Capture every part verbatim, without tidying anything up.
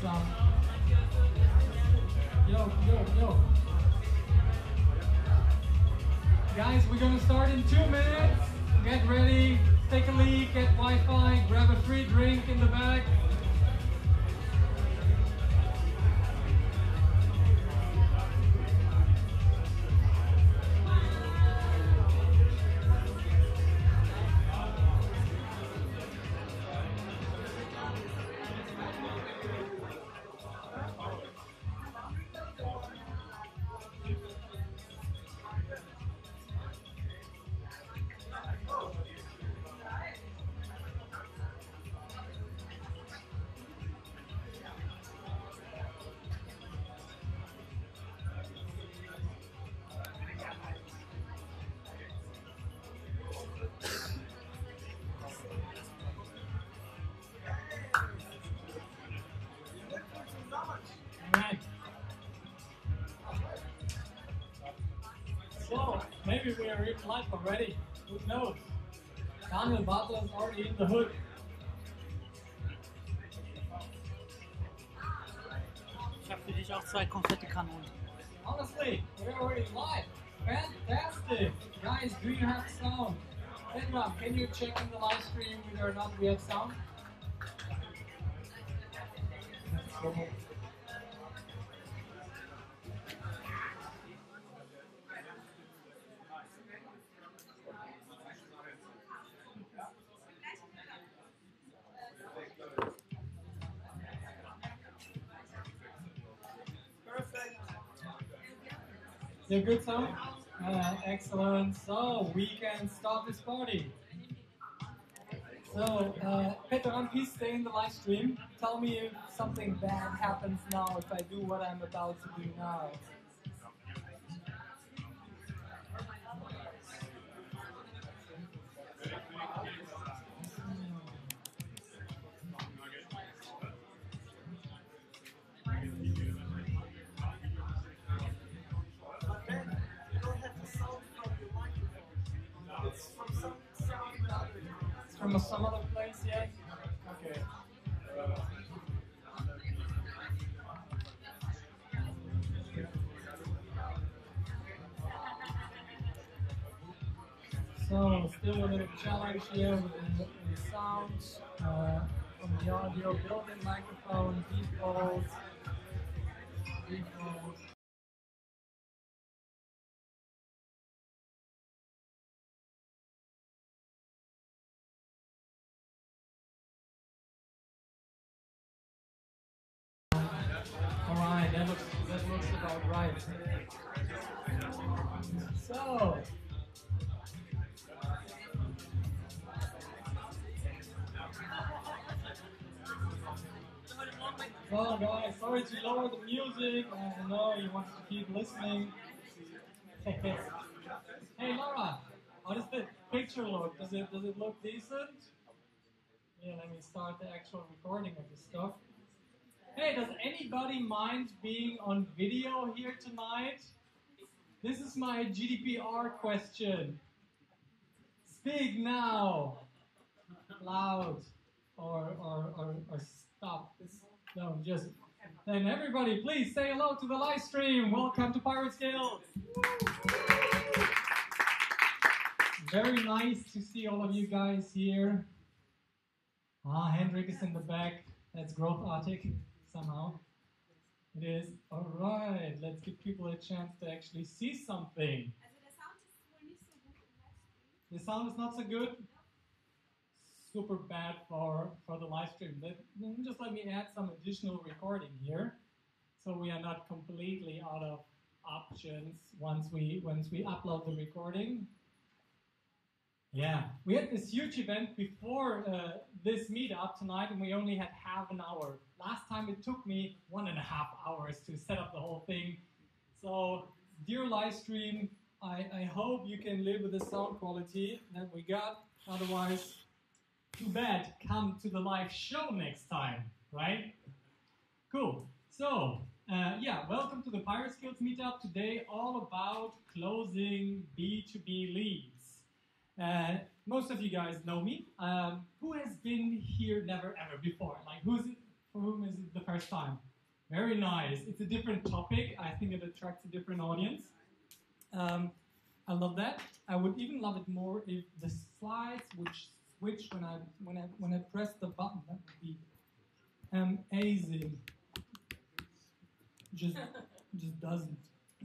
some. Yo, yo, yo. Guys, we're gonna start in two minutes. Get ready, take a leak, get Wi-Fi, grab a free drink in the back. So, maybe we are in live already. Who knows? Daniel Butler is already in the hood. Ich habe für dich auch zwei Konfettikanonen. Honestly, we're already live. Fantastic! Guys, do you have sound? Edram, can you check in the live stream whether or not we have sound? Let's go. You have good sound? Uh, excellent. So we can start this party. So, uh, Peter, please stay in the live stream. Tell me if something bad happens now if I do what I'm about to do now. From some other place yet? Okay. So, still a little challenge here with the, with the sounds uh, from the audio, built-in microphone, default, default. Alright, that looks that looks about right. So well guys, sorry to lower the music. I know you want to keep listening. Hey Laura, how does the picture look? Does it does it look decent? Yeah, let me start the actual recording of this stuff. Hey, does anybody mind being on video here tonight? This is my G D P R question. Speak now. Loud. Or, or, or, or stop. No, just... Then everybody, please say hello to the live stream. Welcome to Pirates Guild. Very nice to see all of you guys here. Ah, Hendrik is in the back. That's Growth Arctic. Somehow. It is. Alright, let's give people a chance to actually see something. The sound is not so good? Super bad for, for the live stream. Let, just let me add some additional recording here. So we are not completely out of options once we once we upload the recording. Yeah, we had this huge event before uh, this meetup tonight, and we only had half an hour. Last time it took me one and a half hours to set up the whole thing. So, dear live stream, I, I hope you can live with the sound quality that we got. Otherwise, too bad. Come to the live show next time, right? Cool. So, uh, yeah, welcome to the Pirates Guild meetup. Today, all about closing B two B leads. Uh, most of you guys know me. Um, who has been here never ever before? Like, who's it, for whom is it the first first time. Very nice. It's a different topic. I think it attracts a different audience. Um, I love that. I would even love it more if the slides would switch when I when I when I press the button. That would be amazing. Just just doesn't.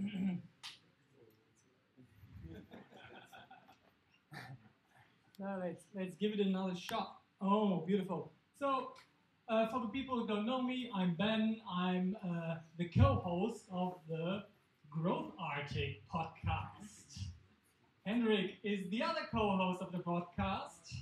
Now let's let's give it another shot. Oh, beautiful. So. Uh, for the people who don't know me, I'm Ben. I'm uh, the co-host of the Growth Arctic podcast. Henrik is the other co-host of the broadcast.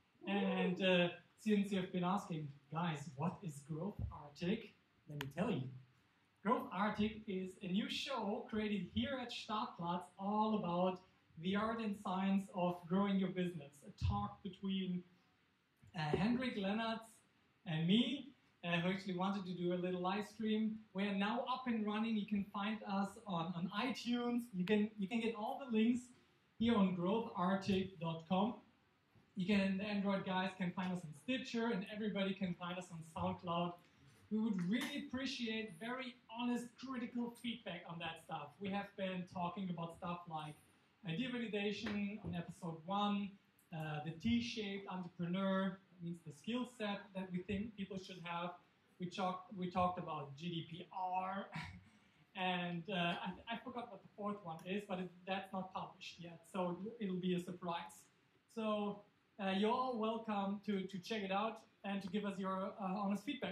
And uh, since you've been asking, guys, what is Growth Arctic? Let me tell you. Growth Arctic is a new show created here at Startplatz all about the art and science of growing your business. A talk between uh, Henrik Lennartz and me, uh, who actually wanted to do a little live stream. We are now up and running. You can find us on, on iTunes. You can you can get all the links here on growth arctic dot com. You can, the Android guys can find us on Stitcher, and everybody can find us on SoundCloud. We would really appreciate very honest, critical feedback on that stuff. We have been talking about stuff like idea validation on episode one, uh, the T-shaped entrepreneur, means the skill set that we think people should have. We talked we talked about G D P R, and uh, I, I forgot what the fourth one is, but it, that's not published yet, so it'll be a surprise. So uh, you're all welcome to, to check it out and to give us your uh, honest feedback.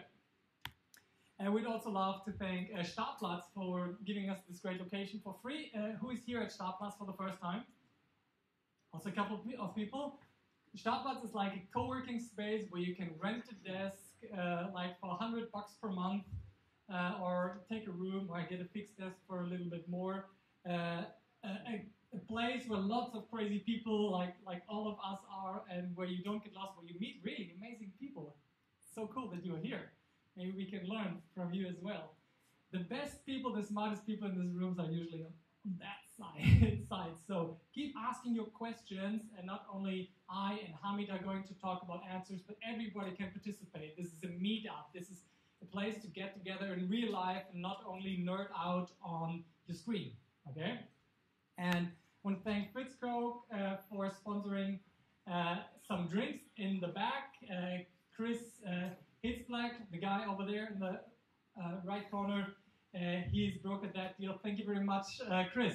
And we'd also love to thank uh, Startplatz for giving us this great location for free. Uh, who is here at Startplatz for the first time? Also a couple of people. Startplatz is like a co-working space where you can rent a desk uh, like for a hundred bucks per month, uh, or take a room or get a fixed desk for a little bit more. Uh, a, a place where lots of crazy people like like all of us are, and where you don't get lost, where you meet really amazing people. It's so cool that you're here. Maybe we can learn from you as well. The best people, the smartest people in these rooms are usually on that side. side. So keep asking your questions, and not only I and Hamid are going to talk about answers, but everybody can participate. This is a meetup. This is a place to get together in real life and not only nerd out on the screen. Okay? And I want to thank Fitzco uh, for sponsoring uh, some drinks in the back. Uh, Chris uh, Hitzblack, the guy over there in the uh, right corner, Uh, he's brokered that deal. Thank you very much, uh, Chris.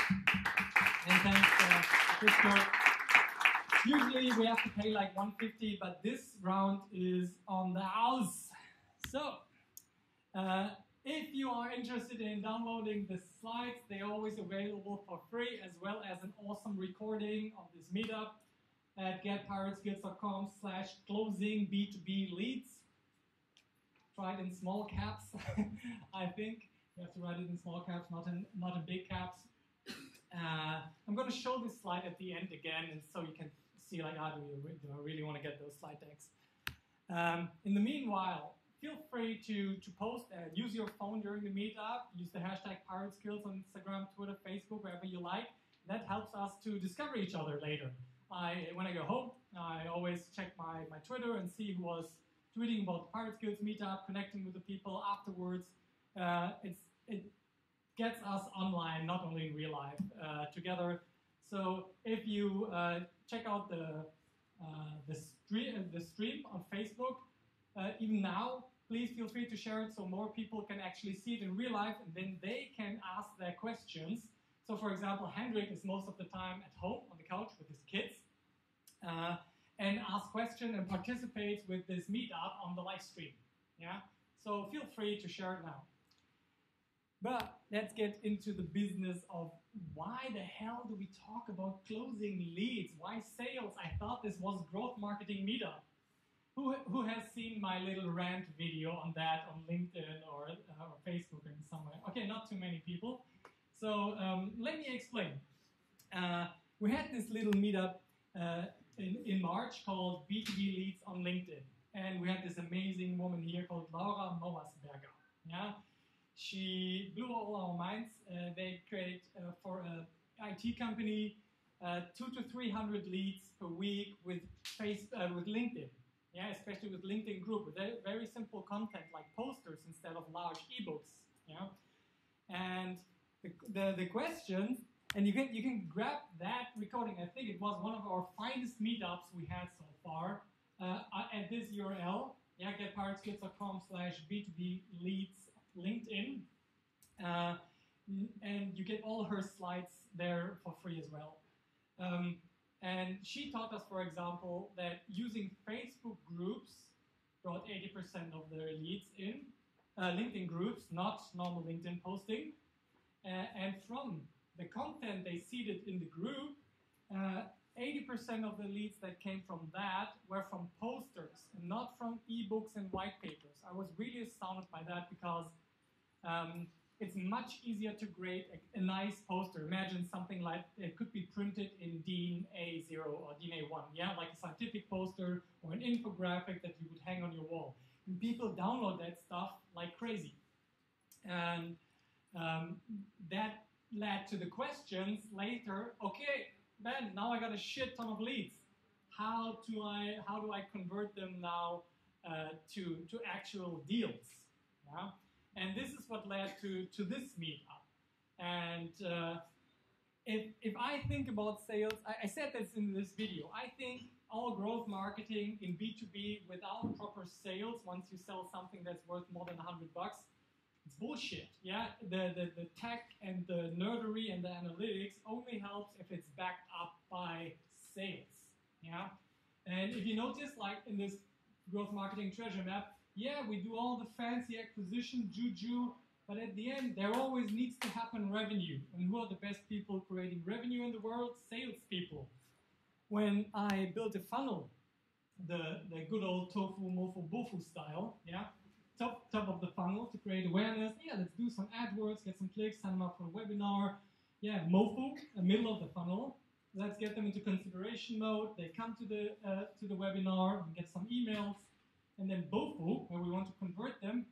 And thanks, uh, Chris Kirk. Usually we have to pay like one hundred fifty dollars, but this round is on the house. So, uh, if you are interested in downloading the slides, they're always available for free, as well as an awesome recording of this meetup at get pirate skills dot com slash closing B two B leads. Try it in small caps, I think. You have to write it in small caps, not in not in big caps. Uh, I'm going to show this slide at the end again, and so you can see, like, ah, do, you, do I really want to get those slide decks? Um, in the meanwhile, feel free to, to post and use your phone during the meetup. Use the hashtag Pirate Skills on Instagram, Twitter, Facebook, wherever you like. That helps us to discover each other later. I, when I go home, I always check my, my Twitter and see who was tweeting about the Pirate Skills meetup, connecting with the people afterwards. Uh, it's, it gets us online, not only in real life, uh, together. So if you uh, check out the, uh, the, stream, the stream on Facebook, uh, even now, please feel free to share it so more people can actually see it in real life, and then they can ask their questions. So for example, Hendrik is most of the time at home on the couch with his kids. Uh, and ask questions and participate with this meetup on the live stream. Yeah? So feel free to share it now. But let's get into the business of why the hell do we talk about closing leads? Why sales? I thought this was growth marketing meetup. Who, who has seen my little rant video on that on LinkedIn or, uh, or Facebook and somewhere? Okay, not too many people. So um, let me explain. Uh, we had this little meetup uh, In, in March called B two B Leads on LinkedIn. And we had this amazing woman here called Laura Mauersberger. Yeah? She blew all our minds. Uh, they create uh, for an I T company uh, two to three hundred leads per week with face uh, with LinkedIn. Yeah, especially with LinkedIn group with very simple content like posters and large ebooks. Yeah, and the the, the question, and you can you can grab that recording. I think it was one of our finest meetups we had so far uh, at this U R L. Yeah, getpirateskids.com slash B2B leads LinkedIn. Uh, and you get all her slides there for free as well. Um, and she taught us, for example, that using Facebook groups brought eighty percent of their leads in, uh, LinkedIn groups, not normal LinkedIn posting. Uh, and from the content they seeded in the group, uh, eighty percent of the leads that came from that were from posters and not from ebooks and white papers. I was really astounded by that because um, it's much easier to create a, a nice poster. Imagine something like it could be printed in DIN A zero or DIN A one, yeah, like a scientific poster or an infographic that you would hang on your wall. And people download that stuff like crazy. And um, that led to the questions later, okay, Ben, now I got a shit ton of leads. How do I how do I convert them now uh, to to actual deals? Yeah, and this is what led to to this meetup. And uh, if if I think about sales, I, I said this in this video. I think all growth marketing in B two B without proper sales, once you sell something that's worth more than a hundred bucks, it's bullshit. Yeah, the, the the tech and the nerdery and the analytics only helps if it's backed up by sales. Yeah, and if you notice, like in this growth marketing treasure map, yeah, we do all the fancy acquisition juju, but at the end there always needs to happen revenue. And who are the best people creating revenue in the world? Salespeople. When I built a funnel, the the good old tofu mofu bofu style, yeah. Top, top of the funnel to create awareness. Yeah, let's do some AdWords, get some clicks, sign them up for a webinar. Yeah, MOFU, the middle of the funnel. Let's get them into consideration mode. They come to the uh, to the webinar and get some emails. And then BOFU, where we want to convert them,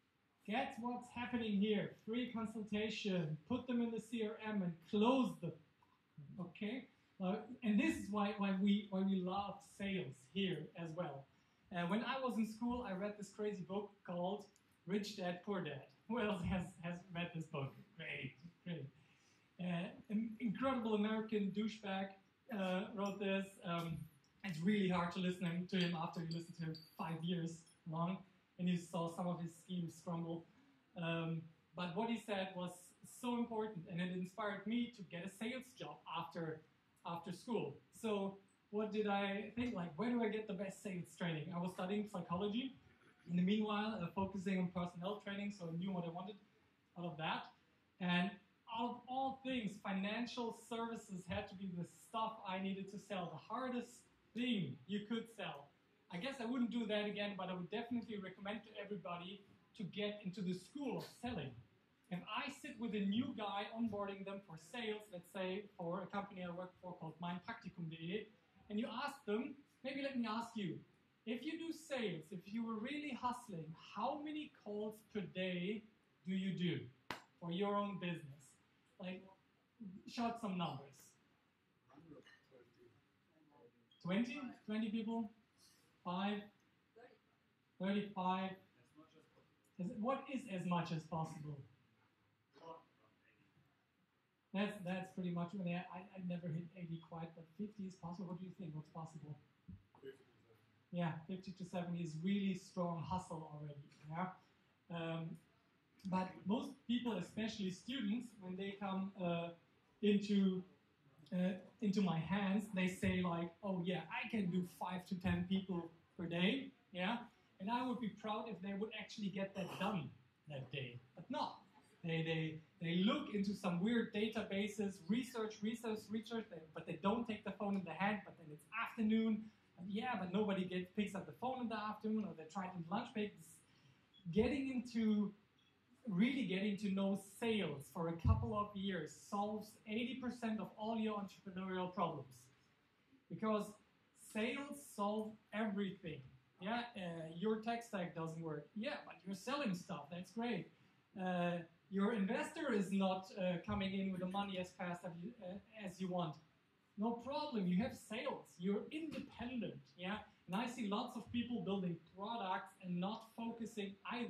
get what's happening here. Free consultation. Put them in the C R M and close them. Okay? Uh, and this is why, why we why we love sales here as well. Uh, when I was in school, I read this crazy book called Rich Dad, Poor Dad. Who else has, has read this book? Great, great. Uh, an incredible American douchebag uh, wrote this. Um, it's really hard to listen to him after you listen to him five years long, and you saw some of his schemes crumble. Um, but what he said was so important, and it inspired me to get a sales job after, after school. So what did I think? Like, where do I get the best sales training? I was studying psychology. In the meanwhile, uh, focusing on personnel training, so I knew what I wanted out of that. And out of all things, financial services had to be the stuff I needed to sell, the hardest thing you could sell. I guess I wouldn't do that again, but I would definitely recommend to everybody to get into the school of selling. If I sit with a new guy onboarding them for sales, let's say for a company I work for called mein praktikum dot de, and you ask them, maybe let me ask you, if you do sales, if you were really hustling, how many calls per day do you do for your own business? Like, shout some numbers. twenty? twenty people? Five? thirty-five? What is as much as possible? That's that's pretty much. I mean, I, I never hit eighty quite, but fifty is possible. What do you think? What's possible? Yeah, fifty to seventy is really strong hustle already. Yeah, um, but most people, especially students, when they come uh, into uh, into my hands, they say like, "Oh yeah, I can do five to ten people per day." Yeah, and I would be proud if they would actually get that done that day, but not. They, they, they look into some weird databases, research, research, research, they, but they don't take the phone in the hand, but then it's afternoon, and yeah, but nobody gets, picks up the phone in the afternoon, or they try it in lunch breaks. Getting into, really getting to know sales for a couple of years solves eighty percent of all your entrepreneurial problems. Because sales solve everything. Yeah, uh, your tech stack doesn't work. Yeah, but you're selling stuff, that's great. Uh, your investor is not uh, coming in with the money as fast as you, uh, as you want. No problem, you have sales, you're independent, yeah? And I see lots of people building products and not focusing either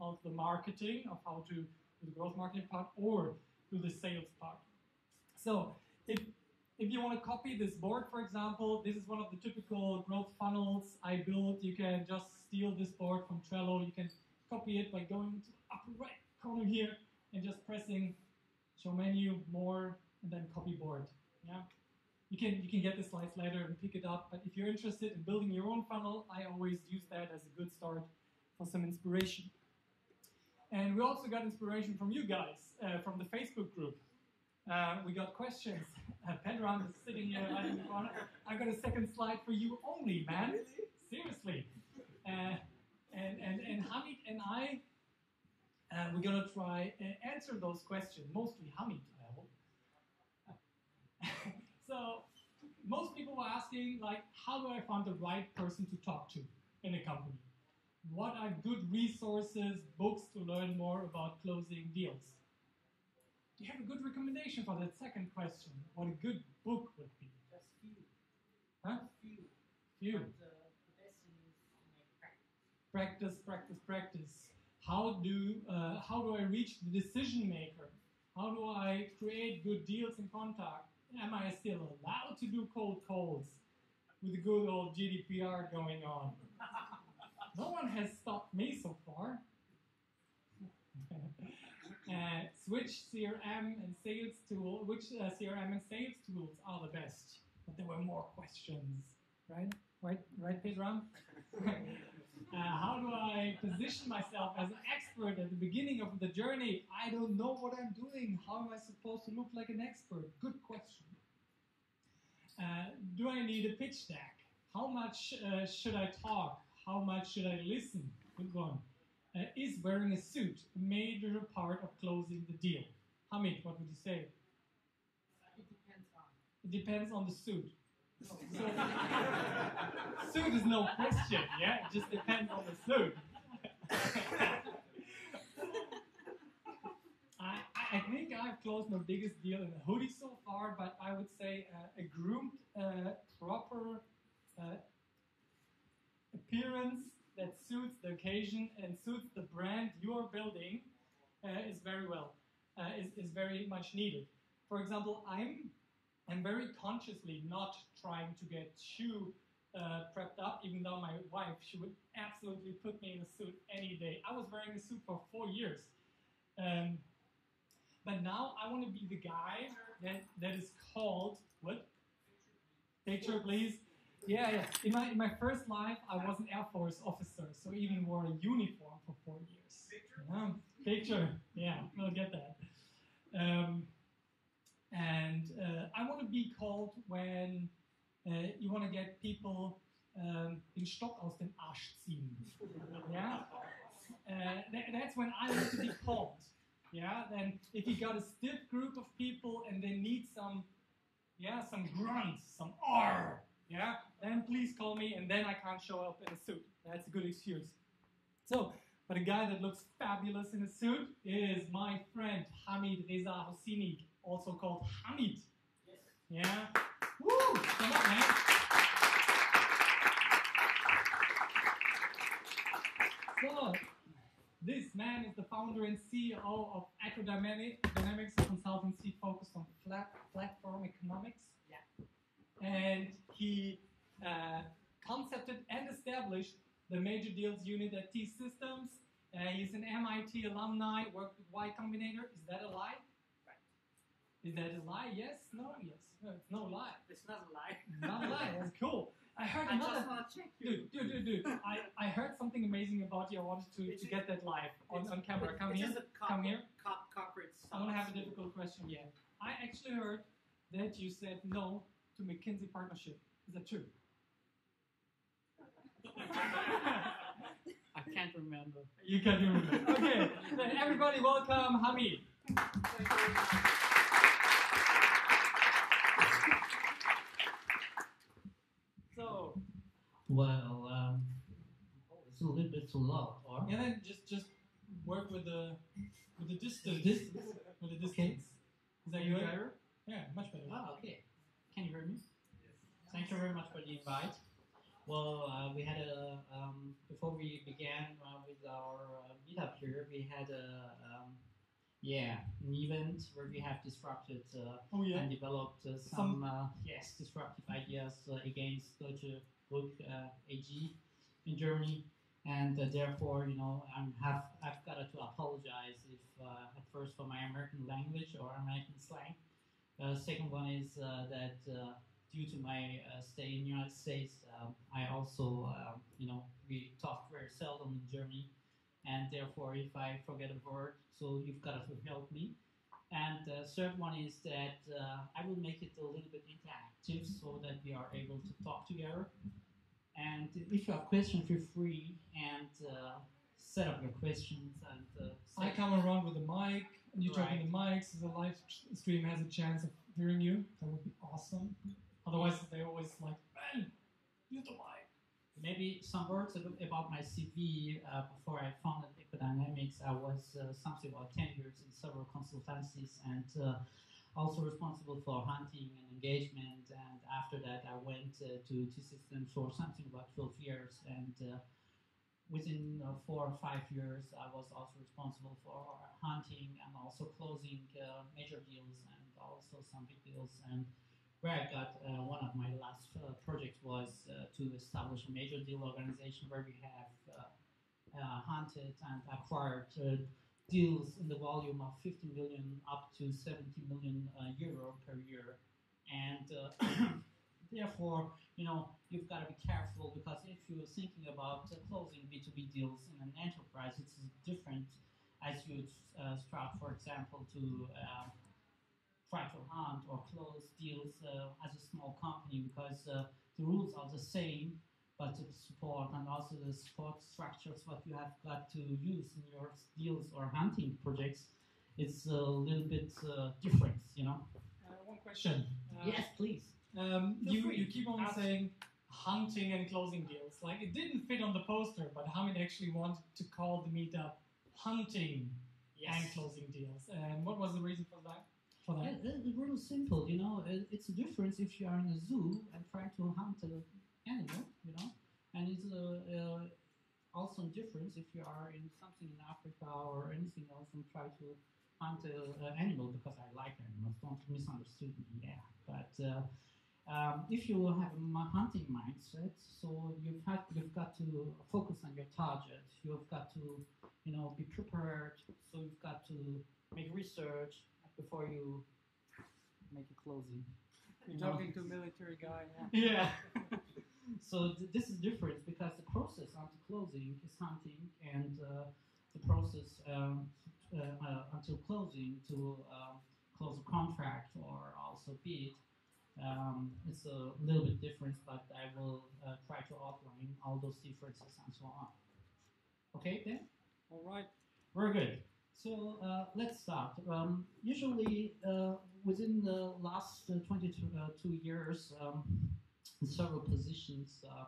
of the marketing, of how to do the growth marketing part, or do the sales part. So if if you want to copy this board, for example, this is one of the typical growth funnels I built. You can just steal this board from Trello. You can copy it by going to the upper right corner here and just pressing show menu, more, and then copy board. Yeah, you can you can get the slides later and pick it up. But if you're interested in building your own funnel, I always use that as a good start for some inspiration. And we also got inspiration from you guys, uh, from the Facebook group. Uh, we got questions. Uh, Pedram is sitting here right in the corner. I got a second slide for you only, man. Really? Seriously. Uh, and, and, and Hamid and I, uh, we're going to try and answer those questions. Mostly Hamid, I hope. So, most people were asking, like, how do I find the right person to talk to in a company? What are good resources, books to learn more about closing deals? Do you have a good recommendation for that second question? What a good book would be? Just few. Huh? Few. Few. But, uh, the best thing is to make practice. Practice, practice, practice. How do uh, how do I reach the decision maker? How do I create good deals in contact? Am I still allowed to do cold calls with the good old G D P R going on? No one has stopped me so far. uh, which C R M and sales tool, which uh, C R M and sales tools are the best? But there were more questions, right? Right, right, Pedram? uh, how do I position myself as an expert at the beginning of the journey? I don't know what I'm doing. How am I supposed to look like an expert? Good question. Uh, do I need a pitch deck? How much uh, should I talk? How much should I listen? Good one. Uh, is wearing a suit a major part of closing the deal? Hamid, what would you say? It depends on. It depends on the suit. So, suit is no question, yeah? It just depends on the suit. I, I think I've closed my biggest deal in a hoodie so far, but I would say uh, a groomed, uh, proper uh, appearance that suits the occasion and suits the brand you are building uh, is very well, uh, is, is very much needed. For example, I'm I'm very consciously not trying to get shoe uh, prepped up, even though my wife, she would absolutely put me in a suit any day. I was wearing a suit for four years. Um, but now I want to be the guy that, that is called, what? Picture, please. Yeah, yeah. In my, in my first life, I was an Air Force officer, so I even wore a uniform for four years. Picture? Yeah, picture. Yeah, we'll get that. Um, And uh, I want to be called when uh, you want to get people um, den Stock aus dem Arsch ziehen. Yeah? Uh, th that's when I want to be called. Yeah? Then if you got a stiff group of people and they need some, yeah, some grunts, some R, yeah, then please call me and then I can't show up in a suit. That's a good excuse. So, but a guy that looks fabulous in a suit is my friend Hamid Reza Hosseini, also called Hamid. Yes. Yeah? Woo! Come on, man. So, this man is the founder and C E O of Acrodynamics, a consultancy focused on flat platform economics. Yeah. And he uh, concepted and established the major deals unit at T-Systems. Uh, he's an M I T alumni, worked with Y Combinator. Is that a lie? Is that a lie? Yes? No? Yes. No, it's no lie. It's not a lie. Not a lie. That's cool. I heard I another... just want to check you. Dude, dude, dude, dude. I, I heard something amazing about you. I wanted to, to get that live on, on camera. Come it's here. Just a cop, Come here. Cop, corporate I want to have a difficult question yet. I actually heard that you said no to McKinsey partnership. Is that true? I can't remember. You can't remember. Okay. Then everybody welcome Hamid. So, well, um, it's a little bit too loud, or? and then just just work with the with the distance. Distance? With the distance. Okay. Is that Any good? better? Yeah, much better. Ah, okay. Can you hear me? Yes. Thank you very much for the invite. Well, uh, we had a um, before we began uh, with our uh, meetup here, we had a um, yeah an event where we have disrupted uh, Oh yeah. and developed uh, some, Some- uh, yes disruptive ideas uh, against Deutsche Brück uh, A G in Germany, and uh, therefore you know I'm have I've got to apologize if uh, at first for my American language or American slang. Uh, second one is uh, that uh, due to my uh, stay in the United States, um, I also, um, you know, we talk very seldom in Germany, and therefore, if I forget a word, so you've got to help me. And the third one is that uh, I will make it a little bit interactive so that we are able to talk together. And if you have questions, feel free and uh, set up your questions and uh, I say- come around with a mic, and you talk in Right. the mic, so the live stream has a chance of hearing you. That would be awesome. Otherwise, they always like, Ben, use the mic. Maybe some words ab- about my C V. Uh, before I founded Ecodynamics, I was uh, something about ten years in several consultancies and uh, also responsible for hunting and engagement. And after that, I went uh, to T-Systems for something about twelve years. And uh, within uh, four or five years, I was also responsible for hunting and also closing uh, major deals and also some big deals. And where I got uh, one of my last uh, projects was uh, to establish a major deal organization where we have uh, uh, hunted and acquired uh, deals in the volume of fifty million up to seventy million uh, euro per year. And uh, therefore, you know, you've got to be careful because if you're thinking about uh, closing B two B deals in an enterprise, it's different as you uh, start, for example, to uh, try to hunt or close deals uh, as a small company because uh, the rules are the same, but the support and also the support structures what you have got to use in your deals or hunting projects is a little bit uh, different, you know. Uh, one question. Uh, Yes, please. Um, Feel you, free. you keep on Ask. saying hunting and closing deals. Like, it didn't fit on the poster, but Hamid actually wanted to call the meetup hunting and closing deals. And what was the reason for that? For Yeah, that? it- it's really simple, you know. It- It's a difference if you are in a zoo and try to hunt an animal, you know, and it's a, uh, also a difference if you are in something in Africa or anything else and try to hunt an animal because I like animals. Don't misunderstand me, yeah. But uh, um, if you have a ma- hunting mindset, so you've had, you've got to focus on your target. You've got to, you know, be prepared. So you've got to make research before you make a closing. You're You know? talking to a military guy. Yeah. Yeah. So th- this is different because the process until closing is hunting, and uh, the process um, uh, uh, until closing to um, close a contract or also bid. Um, it's a little bit different, but I will uh, try to outline all those differences and so on. Okay, then? All right. Very good. So uh, let's start. Um, usually, uh, within the last uh, twenty-two uh, two years, um, in several positions, uh,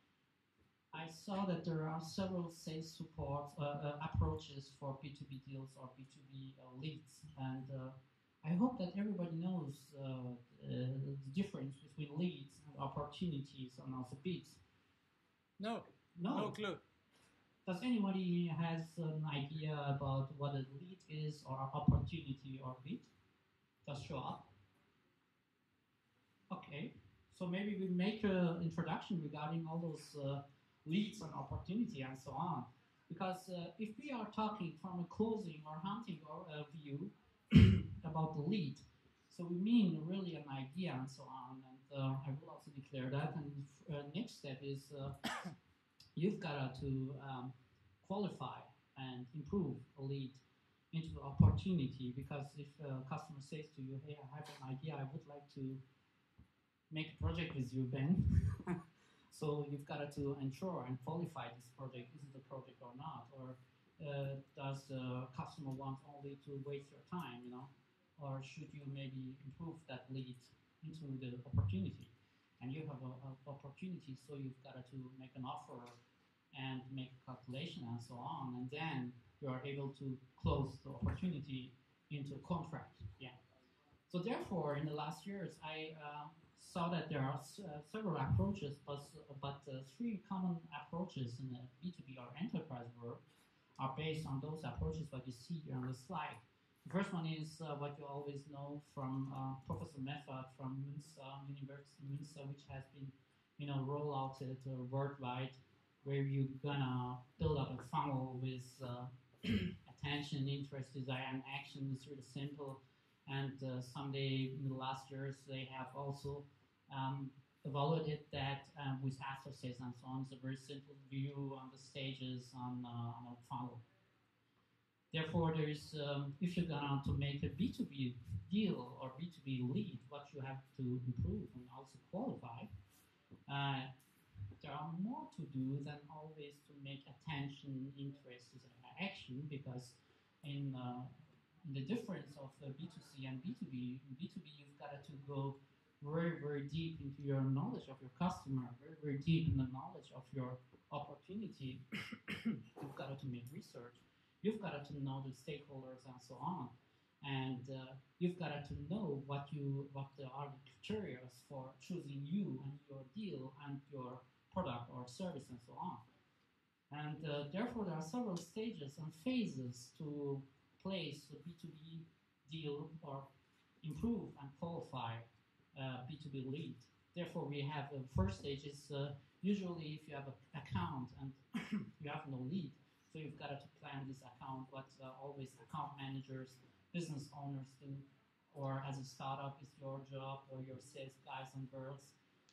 I saw that there are several sales support uh, uh, approaches for B two B deals or B two B uh, leads, and uh, I hope that everybody knows uh, uh, the difference between leads and opportunities and also bids. No. No. No clue. Does anybody has an idea about what a lead is or opportunity or bid? Just show up. Okay, so maybe we make an introduction regarding all those uh, leads and opportunity and so on. Because uh, if we are talking from a closing or hunting or uh, view about the lead, so we mean really an idea and so on. And uh, I will also declare that. And uh, next step is uh, you've got to um, qualify and improve a lead into opportunity, because if a customer says to you, hey, I have an idea, I would like to make a project with you, Ben. So you've got to ensure and qualify this project, is it a project or not, or uh, does the customer want only to waste your time, you know, or should you maybe improve that lead into the opportunity? And you have an opportunity, so you've got to make an offer and make a calculation and so on, and then you are able to close the opportunity into a contract. Yeah. So therefore, in the last years, I uh, saw that there are uh, several approaches, but, but uh, three common approaches in the B two B or enterprise world are based on those approaches what you see here on the slide. The first one is uh, what you always know from uh, Professor Method from Münster, University of Münster, which has been, you know, rolled out uh, worldwide, where you're gonna build up a funnel with uh, attention, interest, desire, and action. It's really simple. And uh, someday in the last years, they have also um, evaluated that um, with after sales and so on. It's a very simple view on the stages on, uh, on a funnel. Therefore, there is, um, if you're going to make a B two B deal or B two B lead, what you have to improve and also qualify, uh, there are more to do than always to make attention, interest, and action, because in, uh, in the difference of uh, B two C and B two B, in B two B you've got to go very, very deep into your knowledge of your customer, very, very deep in the knowledge of your opportunity. You've got to make research. You've got to know the stakeholders and so on. And uh, you've got to know what you what are the criteria for choosing you and your deal and your product or service and so on. And uh, therefore, there are several stages and phases to place a B two B deal or improve and qualify uh, B two B lead. Therefore, we have the first stage is uh, usually if you have an account and you have no lead, so you've got to plan this account, what uh, always account managers, business owners do, or as a startup, it's your job or your sales guys and girls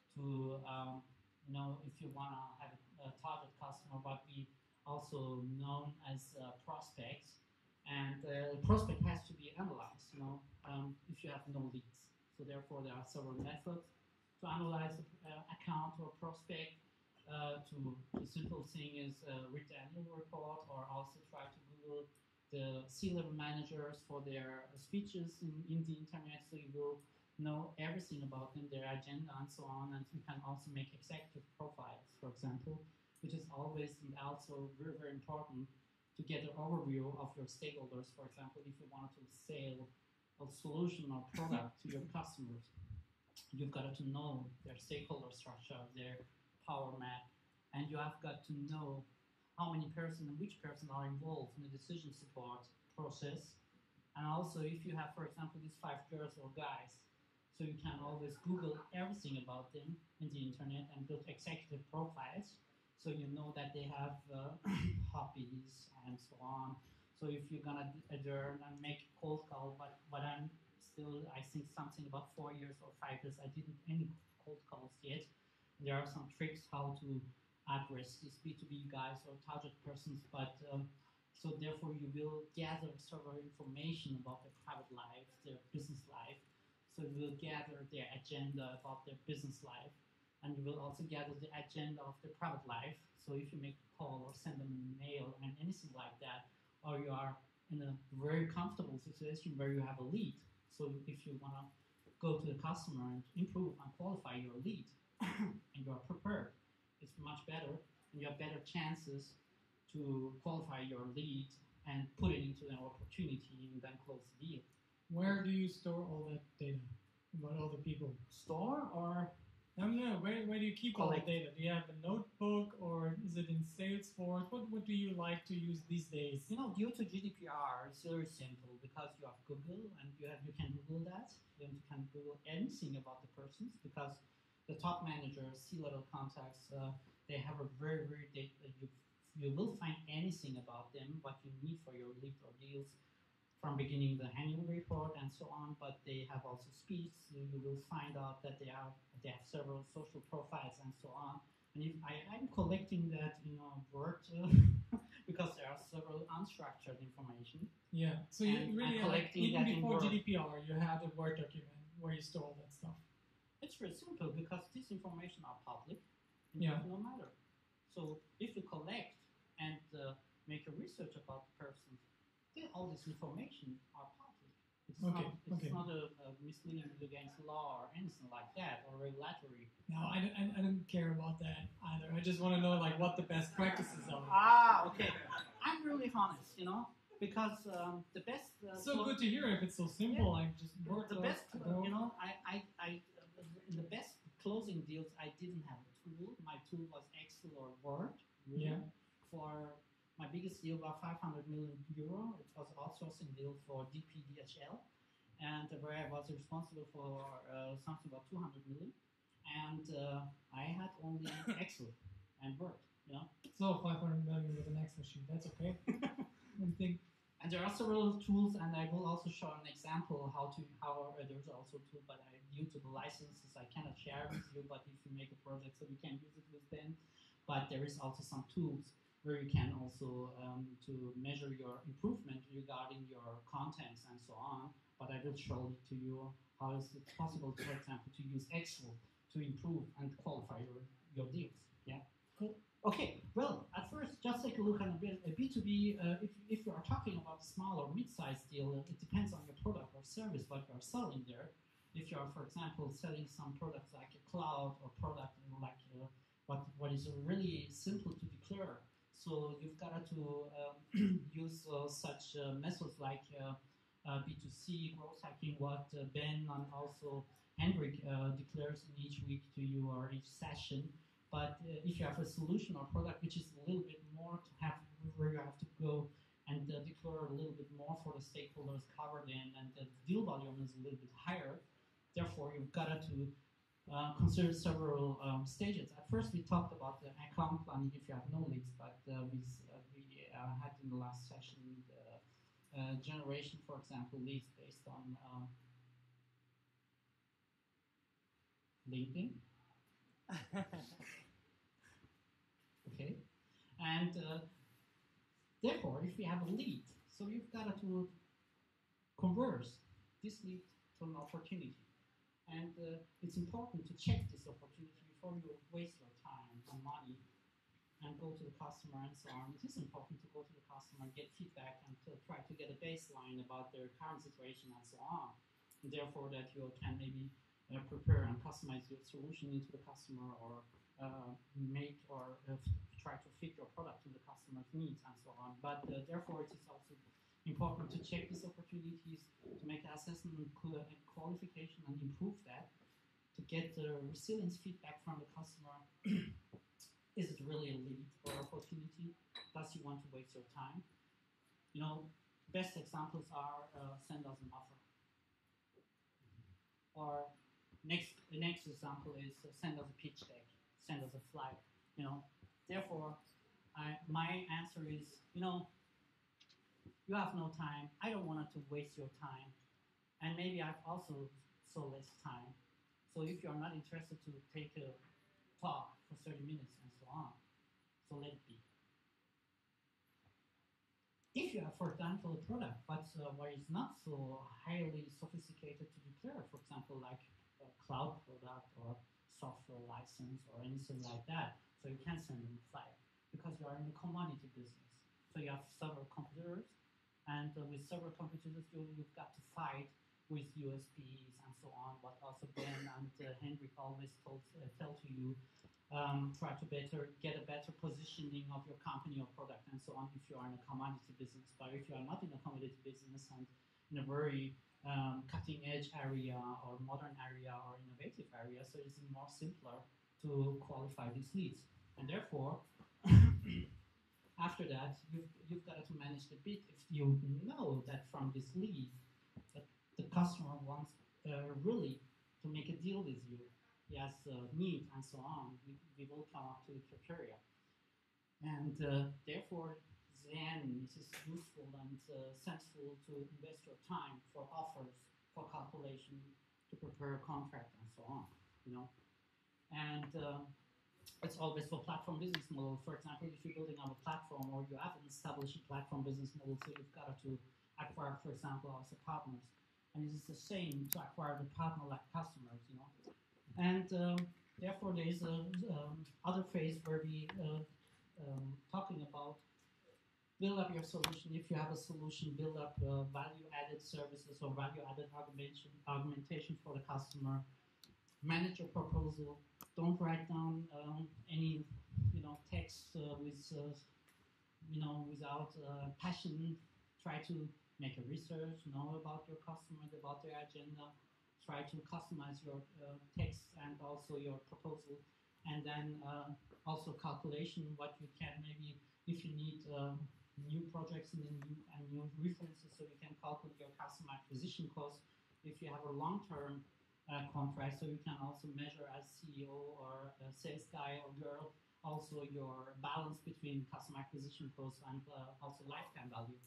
to, um, you know, if you want to have a, a target customer, what we also known as uh, prospects, and uh, prospect has to be analyzed, you know, um, if you have no leads. So therefore, there are several methods to analyze an uh, account or prospect. Uh, to the simple thing is uh, read the annual report, or also try to Google the C-level managers for their speeches in, in the internet, so you will know everything about them, their agenda and so on, and you can also make executive profiles, for example, which is always and also very, very important to get an overview of your stakeholders. For example, if you want to sell a solution or product to your customers, you've got to know their stakeholder structure, their power map, and you have got to know how many person and which person are involved in the decision support process. And also, if you have, for example, these five girls or guys, so you can always Google everything about them in the internet and build executive profiles, so you know that they have uh, hobbies and so on. So if you're gonna adjourn and make cold call, but but I'm still, I think something about four years or five years, I didn't any cold calls yet. There are some tricks how to address these B two B guys or target persons, but um, so therefore you will gather several information about their private life, their business life. So you will gather their agenda about their business life, and you will also gather the agenda of their private life. So if you make a call or send them an email and anything like that, or you are in a very comfortable situation where you have a lead, so if you want to go to the customer and improve and qualify your lead, and you are prepared, it's much better, and you have better chances to qualify your lead and put it into an opportunity and then close the deal. Where do you store all that data about all the people? Store or? No, no, where, where do you keep all the Collect. data? Do you have a notebook, or is it in Salesforce? What, what do you like to use these days? You know, due to G D P R, it's very simple because you have Google and you have you can Google that. You can Google anything about the persons because the top managers, C-level contacts, uh, they have a very, very data. You, you will find anything about them, what you need for your lead or deals, from beginning the annual report and so on. But they have also speech. So you will find out that they are they have several social profiles and so on. And if I, I'm collecting that in a Word uh, because there are several unstructured information. Yeah. So you And- really, and like, collecting even that in before Word. G D P R, you had a Word document where you store all that stuff. It's very simple because this information are public. And Yeah. it does not matter. So if you collect and uh, make a research about the person, then all this information are public. It's Okay, not, it's okay. not a, a misleading against law or anything like that, or regulatory. No, I don't, I, I don't care about that either. I just want to know, like, what the best practices are. Ah, okay. I'm really honest, you know, because um, the best. Uh, So so good to hear if it's so simple. Like, just work the out, best, go. uh, you know, I, I, I in the best closing deals, I didn't have a tool. My tool was Excel or Word. Really. Yeah. For my biggest deal was five hundred million euro. It was outsourcing deal for D P D H L, and where I was responsible for uh, something about two hundred million. And uh, I had only Excel and Word. You know. So five hundred million with an Excel sheet. That's okay. I think. And there are several tools, and I will also show an example how to how uh, there's also a tool, but I, due to the licenses, I cannot share with you. But if you make a project, so we can use it with them. But there is also some tools where you can also um, to measure your improvement regarding your contents and so on. But I will show it to you how is it possible, for example, to use Excel to improve and qualify your, your deals. Yeah. Cool. Okay, well, at first, just take a look at a, bit, a B two B. Uh, if, if you are talking about a small or mid-sized deal, it depends on your product or service, what you are selling there. If you are, for example, selling some products like a cloud or product like uh, what, what is really simple to declare, so you've got to um, use uh, such uh, methods like uh, uh, B two C, growth hacking, what uh, Ben and also Hendrik uh, declares in each week to you or each session. But uh, if you have a solution or product which is a little bit more to have, where you have to go and uh, declare a little bit more for the stakeholders covered in, and the deal volume is a little bit higher, therefore you've got to uh, consider several um, stages. At first we talked about the account planning if you have no leads, but uh, we, uh, we uh, had in the last session the uh, generation, for example, leads based on um, LinkedIn. Okay, and uh, therefore, if you have a lead, so you've got to convert this lead to an opportunity, and uh, it's important to check this opportunity before you waste your time and money and go to the customer and so on. It is important to go to the customer, get feedback, and to try to get a baseline about their current situation and so on. And therefore, that you can maybe Uh, prepare and customize your solution into the customer, or uh, make or uh, try to fit your product to the customer's needs and so on. But uh, therefore, it is also important to check these opportunities, to make assessment and qualification and improve that, to get the resilience feedback from the customer. Is it really a lead or opportunity? Does he want to waste your time? You know, best examples are uh, send us an offer. Or Next, the next example is uh, send us a pitch deck, send us a flyer. You know, therefore, I, my answer is, you know, you have no time. I don't want to waste your time, and maybe I've also so less time. So if you are not interested to take a talk for thirty minutes and so on, so let it be. If you have, for example, a product, but uh, what is not so highly sophisticated to declare, for example, like a cloud product or software license or anything like that, so you can send them a flyer because you are in the commodity business. So you have several competitors, and uh, with several competitors, you, you've got to fight with U S Ps and so on. But also Ben and uh, Hendrik always told, uh, tell to you, um, try to better get a better positioning of your company or product and so on if you are in a commodity business. But if you are not in a commodity business and in a very Um, cutting edge area or modern area or innovative area, so it's more simpler to qualify these leads. And therefore, after that, you've, you've got to manage the bid. If you know that from this lead, that the customer wants uh, really to make a deal with you, he has a need and so on, we, we will come up to the criteria. And uh, therefore, then it is useful and uh, sensible to invest your time for offers, for calculation, to prepare a contract and so on, you know. And uh, it's always for platform business model. For example, if you're building on a platform or you have an established platform business model, so you've got to acquire, for example, also partners. And it is the same to acquire the partner like customers, you know. And um, therefore, there is a um, other phase where we uh, um, talking about build up your solution. If you have a solution, build up uh, value-added services or value-added augmentation, augmentation for the customer. Manage your proposal. Don't write down um, any, you know, text uh, with, uh, you know, without uh, passion. Try to make a research, know about your customers, about their agenda. try to customize your uh, text and also your proposal, and then uh, also calculation what you can maybe, if you need uh, new projects and, new, and new references, so you can calculate your customer acquisition cost. If you have a long-term uh, contract, so you can also measure as C E O or a sales guy or girl also your balance between customer acquisition cost and uh, also lifetime value.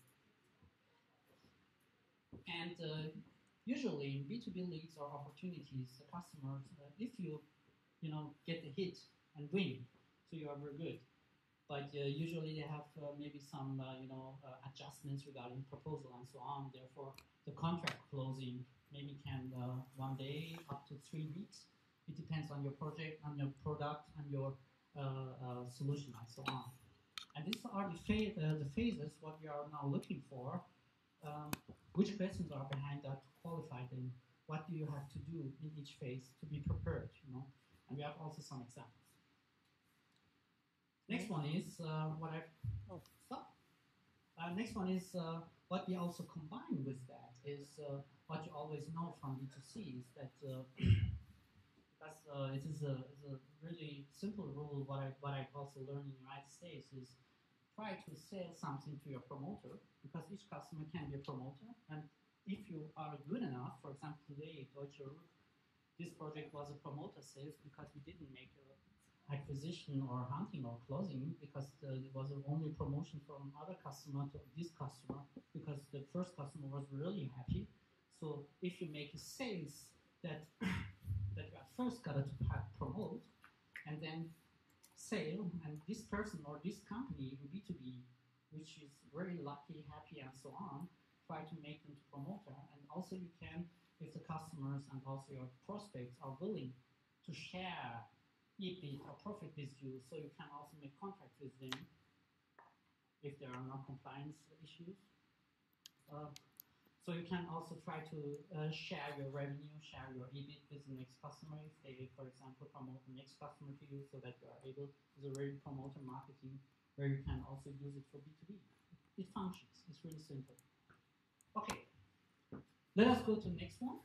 And uh, usually in B two B leads or opportunities, the customers, uh, if you, you know, get the hit and win, so you are very good. But uh, usually they have uh, maybe some, uh, you know, uh, adjustments regarding proposal and so on. Therefore, the contract closing maybe can uh, one day up to three weeks. It depends on your project, on your product, and your uh, uh, solution and so on. And these are the, phase, uh, the phases what we are now looking for. Um, which questions are behind that to qualify them? What do you have to do in each phase to be prepared? You know, and we have also some examples. Next one is uh, what I've oh stop. Uh, next one is uh, what we also combine with that is uh, what you always know from B two C is that uh, because uh, it is a, it's a really simple rule. What I what I also learned in the United States is try to sell something to your promoter, because each customer can be a promoter. And if you are good enough, for example, today, Deutsche Rück, this project was a promoter sales because we didn't make an acquisition or hunting or closing, because the, it was only promotion from other customer to this customer, because the first customer was really happy. So if you make a sales that, that you at first got to promote, and then sale, and this person or this company in B two B, which is very lucky, happy, and so on, try to make them to promoter. And also you can, if the customers and also your prospects are willing to share E B I T or profit with you, so you can also make contracts with them if there are no compliance issues. Uh, So you can also try to uh, share your revenue, share your E B I T with the next customer if they, for example, promote the next customer to you, so that you are able to do very promoter marketing, where you can also use it for B two B. It functions. It's really simple. Okay, let us go to the next one.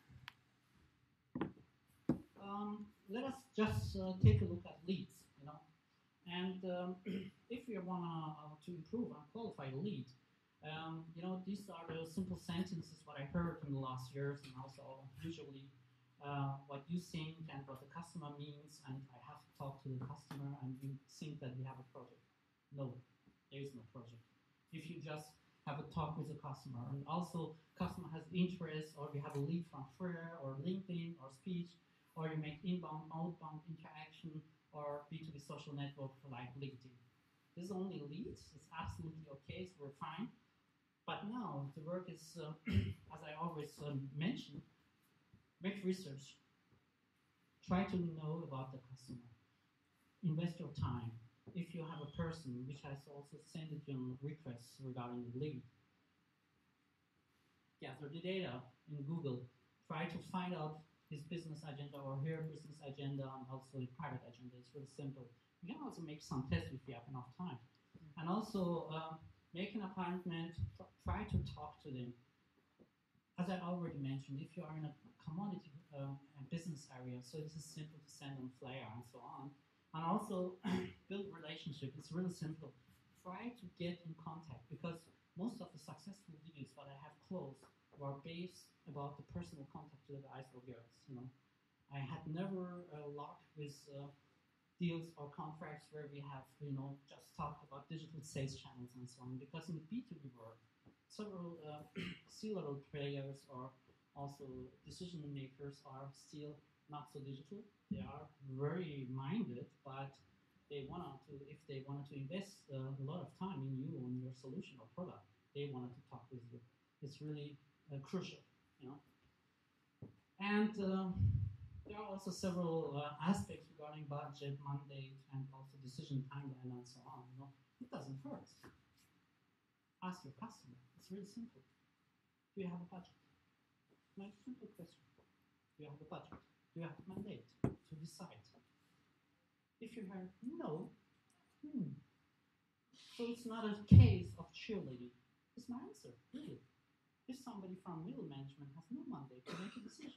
Um, let us just uh, take a look at leads, you know, and um, if we want uh, to improve and qualify the lead. Um, you know, these are the simple sentences what I heard in the last years, and also usually uh, what you think and what the customer means, and I have to talk to the customer and you think that we have a project. No, there is no project. If you just have a talk with the customer, and also customer has interest, or you have a lead from Freer or LinkedIn or speech, or you make inbound, outbound interaction, or B two B social network like LinkedIn. This is only leads. It's absolutely okay, so we're fine. But now the work is, uh, as I always um, mention, make research. Try to know about the customer. Invest your time. If you have a person which has also sent you requests regarding the lead, gather the data in Google. Try to find out his business agenda or her business agenda, and also the private agenda. It's really simple. You can also make some tests if you have enough time. Mm-hmm. And also, um, make an appointment, try to talk to them. As I already mentioned, if you are in a commodity um, business area, so this is simple to send them flyer and so on. And also build relationship. It's really simple. Try to get in contact, because most of the successful deals that I have closed were based about the personal contact to the guys or girls. You know, I had never uh, luck with uh, deals or contracts where we have, you know, just talked about digital sales channels and so on, because in the B two B world, several uh, C-level players or also decision makers are still not so digital. They are very minded, but they wanted to, if they wanted to invest uh, a lot of time in you and your solution or product, they wanted to talk with you. It's really uh, crucial, you know. And uh, there are also several uh, aspects regarding budget, mandate, and also decision timeline and so on. You know, it doesn't hurt. Ask your customer. It's really simple. Do you have a budget? My simple question. Do you have a budget? Do you have a mandate to decide? If you hear no, hmm. So it's not a case of cheerleading. It's my answer, really. If somebody from middle management has no mandate to make a decision,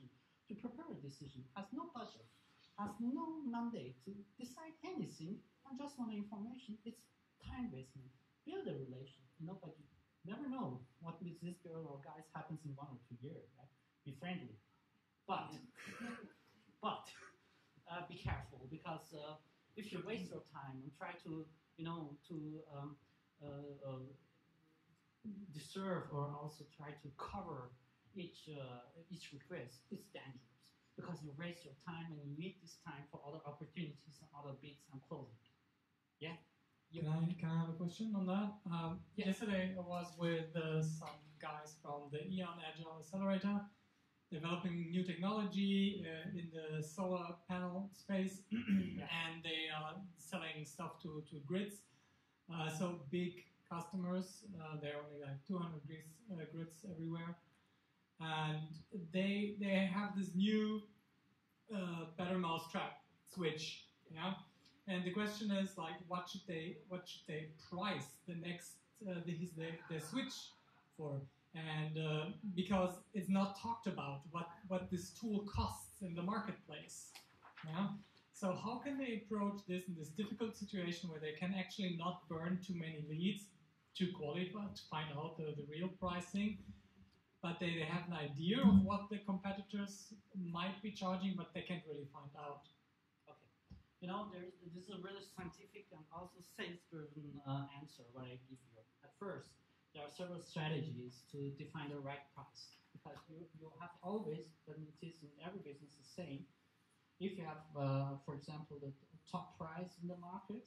to prepare a decision, has no budget, has no mandate to decide anything, and just want information. It's time investment. Build a relation, you know, but you never know what with this girl or guys happens in one or two years, right? Be friendly. But, but uh, be careful, because uh, if you waste your time and try to, you know, to um, uh, uh, deserve or also try to cover each uh, each request, it's dangerous, because you waste your time and you need this time for other opportunities and other bids and closing. Yeah. Can I, can I have a question on that? Um, Yes. Yesterday I was with uh, some guys from the Eon Agile Accelerator developing new technology uh, in the solar panel space, and they are selling stuff to, to grids. Uh, so big customers, uh, there are only like two hundred grids, uh, grids everywhere. And they, they have this new uh, better mousetrap switch, yeah? And the question is, like, what should they what should they price the next uh, the, the, the switch for? And uh, because it's not talked about what what this tool costs in the marketplace, yeah. So how can they approach this in this difficult situation where they can actually not burn too many leads to qualify to find out the, the real pricing, but they, they have an idea of what the competitors might be charging, but they can't really find out. You know, there's, this is a really scientific and also sales-driven uh, answer what I give you. At first, there are several strategies to define the right price, because you, you have always, but it is in every business the same. If you have, uh, for example, the top price in the market,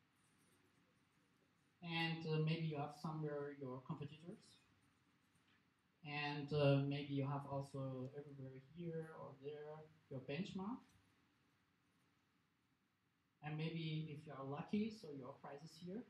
and uh, maybe you have somewhere your competitors, and uh, maybe you have also everywhere here or there your benchmark. And maybe if you are lucky, so your price is here,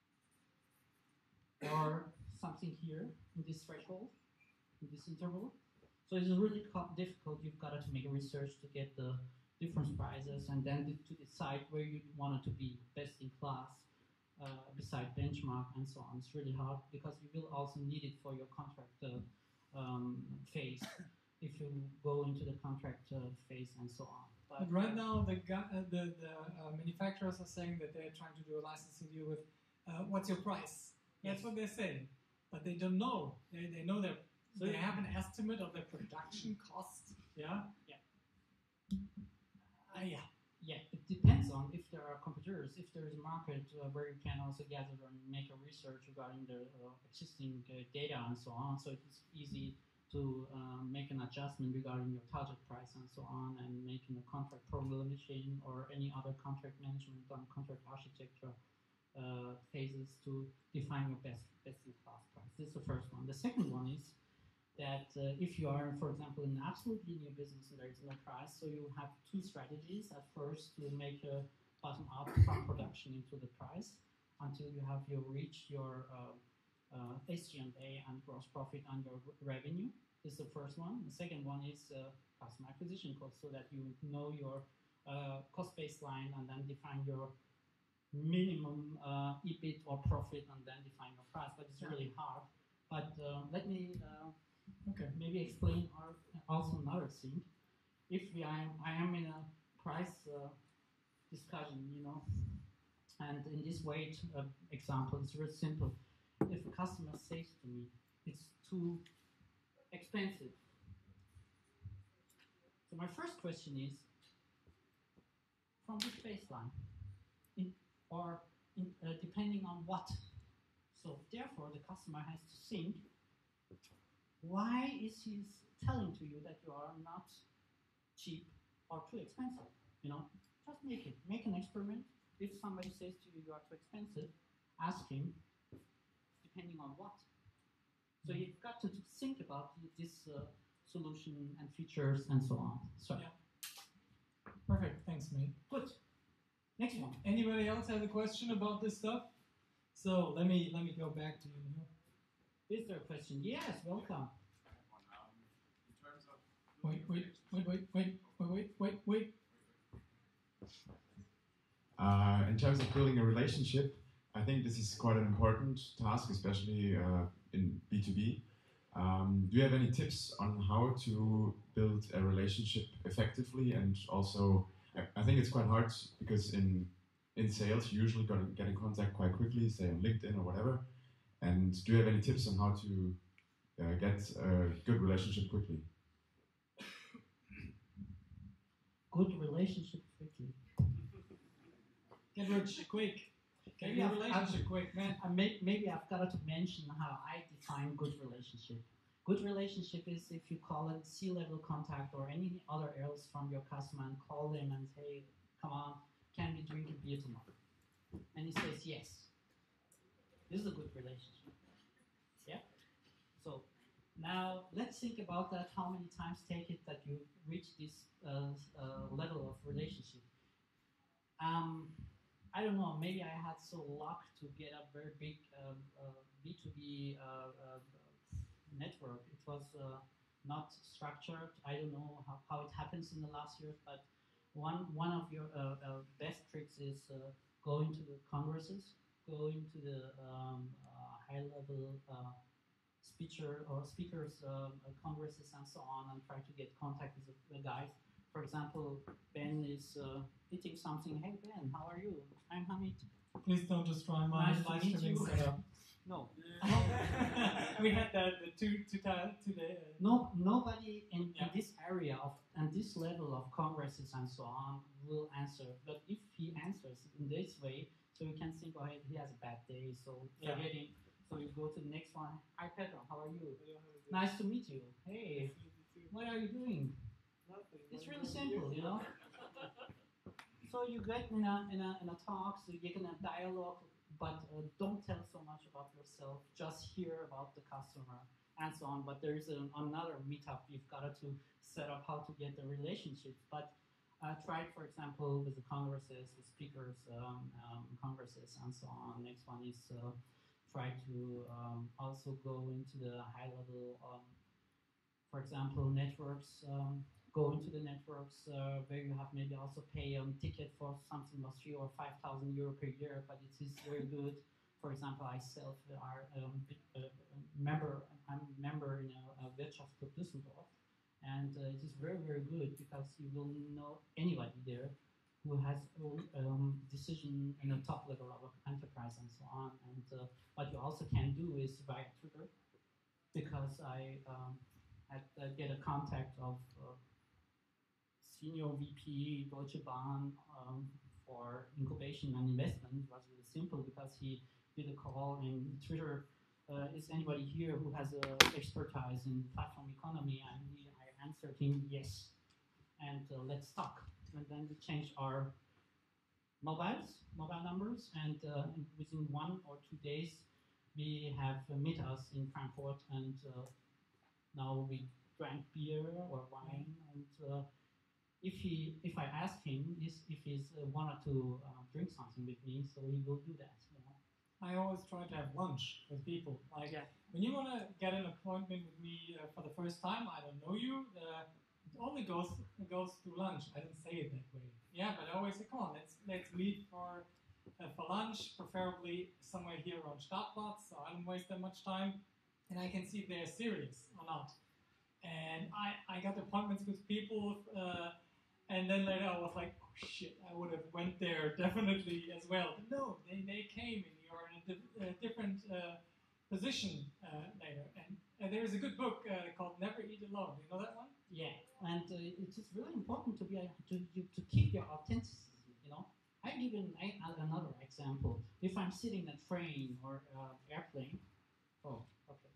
or something here in this threshold, in this interval. So it's really difficult. You've got to make research to get the different prices, and then to decide where you want it to be best in class, uh, beside benchmark and so on. It's really hard, because you will also need it for your contract uh, um, phase if you go into the contract uh, phase and so on. But right now, the uh, the, the uh, manufacturers are saying that they're trying to do a licensing deal with, uh, what's your price? That's Yes. what they're saying, but they don't know. They, they know that So they you- have an estimate of their production cost. Yeah. Yeah. Uh, yeah. Yeah, it depends on if there are competitors, if there is a market uh, where you can also gather and make a research regarding the uh, existing uh, data and so on. So it's easy to uh, make an adjustment regarding your target price and so on, and making a contract formulation or any other contract management and contract architecture uh, phases to define your best best in class price. This is the first one. The second one is that uh, if you are, for example, in an absolutely new business and there is no price, so you have two strategies. At first, to make a bottom up from production into the price until you have you reach your uh, uh, S G and A and gross profit on your revenue. This is the first one. The second one is uh, customer acquisition cost, so that you know your uh, cost baseline and then define your minimum uh, E B I T or profit and then define your price. But it's really hard. But uh, let me uh, Okay. maybe explain our, also another thing. If we are, I am in a price uh, discussion, you know, and in this weight uh, example, it's very simple. If a customer says to me, it's too expensive. So my first question is, from which baseline? In, or in, uh, depending on what? So therefore, the customer has to think, why is he telling to you that you are not cheap or too expensive? You know, just make it. Make an experiment. If somebody says to you you are too expensive, ask him, depending on what. So you've got to think about this uh, solution and features and so on. So Yeah. Perfect. Thanks, mate. good. Next one. Anybody else have a question about this stuff? So let me let me go back to you. Neil. Is there a question? Yes, welcome. Wait, wait, wait, wait, wait, wait, wait, wait, wait. Uh, in terms of building a relationship, I think this is quite an important task, especially uh, in B two B. Um, do you have any tips on how to build a relationship effectively? And also, I, I think it's quite hard because in in sales, you usually got to get in contact quite quickly, say on LinkedIn or whatever. And do you have any tips on how to uh, get a good relationship quickly? Good relationship quickly. Get rich quick. Get Maybe your I've- relationship I've- quick, man. I may, maybe I've got to mention how I define good relationship. Good relationship is if you call it C-level contact or any other else from your customer and call them and say, hey, come on, can we drink a beer tomorrow? And he says yes. This is a good relationship. Yeah? So now let's think about that. How many times take it that you reach this uh, uh, level of relationship? Um, I don't know, maybe I had so luck to get a very big um, uh, B two B uh, uh, network. It was uh, not structured. I don't know how, how it happens in the last years, but one one of your uh, uh, best tricks is uh, going to the congresses, going to the um, uh, high-level uh, speaker or speakers um, uh, congresses and so on, and try to get contact with the, the guys. For example, Ben is uh, eating something. Hey Ben, how are you? I'm Hamid. Please don't destroy my Nice to live meet streaming you. setup. No. We had the, the two two times today. Uh, No, nobody in, Yeah. in this area of and this level of congresses and so on will answer. But if he answers in this way, so you can think, oh, he has a bad day, so Yeah. forget him. So you go to the next one. Hi Pedro, how are you? Nice to meet you. Hey, what are you doing? It's really simple, you know. So you get in a in a in a talk, so you get in a dialogue, but uh, don't tell so much about yourself. Just hear about the customer and so on. But there is an, another meetup you've got to set up how to get the relationships. But uh, try, for example, with the congresses, with speakers, um, um, congresses, and so on. Next one is uh, try to um, also go into the high level. Um, for example, networks. Um, go into the networks uh, where you have maybe also pay a um, ticket for something like three or five thousand euro per year, but it is very good. For example, I self are um, a member. I'm a member in a, a Wirtschaftsclub Düsseldorf, and uh, it is very very good because you will know anybody there who has a um, decision in a top level of enterprise and so on. And uh, what you also can do is via Twitter, because I um, had, uh, get a contact of. Uh, Senior V P Deutsche Bahn um, for incubation and investment. It was really simple because he did a call in Twitter. Uh, is anybody here who has a expertise in platform economy? And he, I answered him yes. And uh, let's talk. And then we changed our mobiles, mobile numbers, and uh, within one or two days we have uh, met us in Frankfurt, and uh, now we drank beer or wine, and uh, if he, if I ask him if, if he's uh, wanted to uh, drink something with me, so he will do that. You know? I always try to have lunch with people. Like Yeah. when you want to get an appointment with me uh, for the first time, I don't know you. Uh, it only goes it goes through lunch. I didn't say it that way. Yeah, but I always say, come on, let's let's meet for uh, for lunch, preferably somewhere here on Stadtplatz, so I don't waste that much time, and I can see if they're serious or not. And I I got appointments with people. Uh, And then later I was like, oh shit, I would have went there definitely as well. But no, they, they came and you're in a, di- a different uh, position uh, later. And uh, there is a good book uh, called Never Eat Alone. You know that one? Yeah, and uh, it is really important to be uh, to, to to keep your authenticity. You know, I give an, I, another example. If I'm sitting in a train or uh, airplane, oh, okay.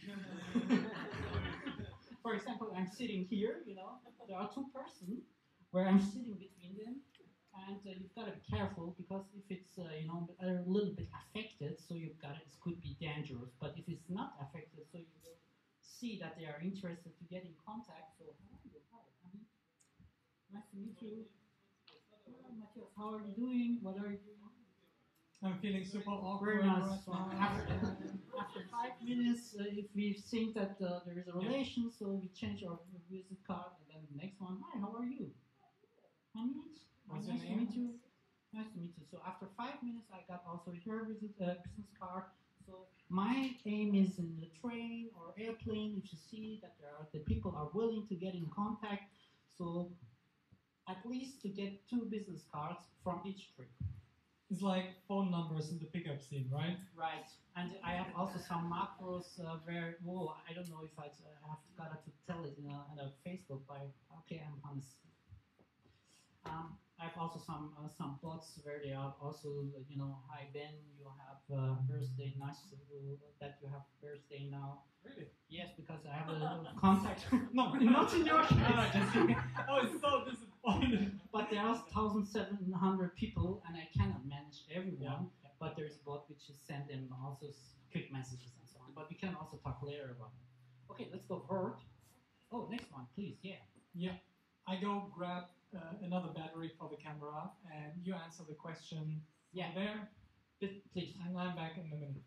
For example, I'm sitting here. You know, there are two persons. Where I'm sitting between them, and uh, you've got to be careful because if it's uh, you know a little bit affected, so you've got it could be dangerous. But if it's not affected, so you will see that they are interested to get in contact. So how are you? Hi, Ami. Nice to meet you. Hello, Matthias. How are you doing? What are you doing? I'm feeling super awkward. Very nice. right So now. after, after five minutes, uh, if we think that uh, there is a relation, so we change our visit card, and then the next one. Hi, how are you? Nice What's to your name? meet you. Nice to meet you. So after five minutes, I got also her visit uh, business card. So my aim is in the train or airplane, if you see that there are the people are willing to get in contact, so at least to get two business cards from each trip. It's like phone numbers in the pickup scene, right? Right, and I have also some macros uh, where, oh, I don't know if I uh, have got to tell it in a, in a Facebook, but okay, I'm honest. Um, I have also some uh, some bots where they are also, you know, hi Ben, you have uh, birthday, nice to, that you have birthday now. Really? Yes, because I have a little contact. No, not in your case. No, just kidding. I was so disappointed. But there are one thousand seven hundred people, and I cannot manage everyone. Yeah. Yeah. But there's a bot which is send them also quick messages and so on. But we can also talk later about it. Okay, let's go forward. Oh, next one, please. Yeah. Yeah. I go grab uh, another battery for the camera, and you answer the question. Yeah. There. Please. And I'm back in a minute.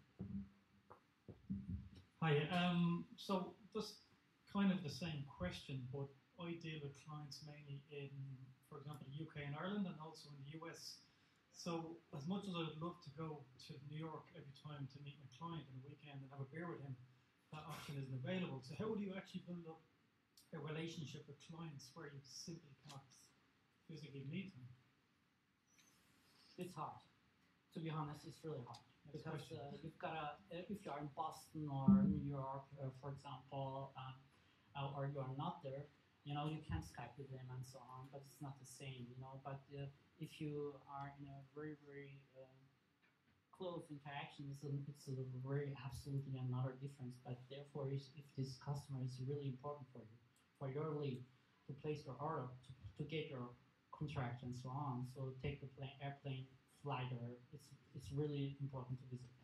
Hi. Um, so just kind of the same question, but I deal with clients mainly in, for example, the U K and Ireland, and also in the U S. So as much as I'd love to go to New York every time to meet my client on the weekend and have a beer with him, that option isn't available. So how do you actually build up a relationship with clients where you simply cannot physically meet them? It's hard. To be honest, it's really hard. Next Because question. uh, you've got to, if you are in Boston or New York, uh, for example, um, uh, or you are not there, you know, you can Skype with them and so on, but it's not the same, you know. But uh, if you are in a very, very uh, close interaction, it's a, it's a very absolutely another difference. But therefore, if if this customer is really important for you, for your lead, to place your order, to, to get your contract and so on, so take the plane, airplane, fly there, it's, it's really important to visit them.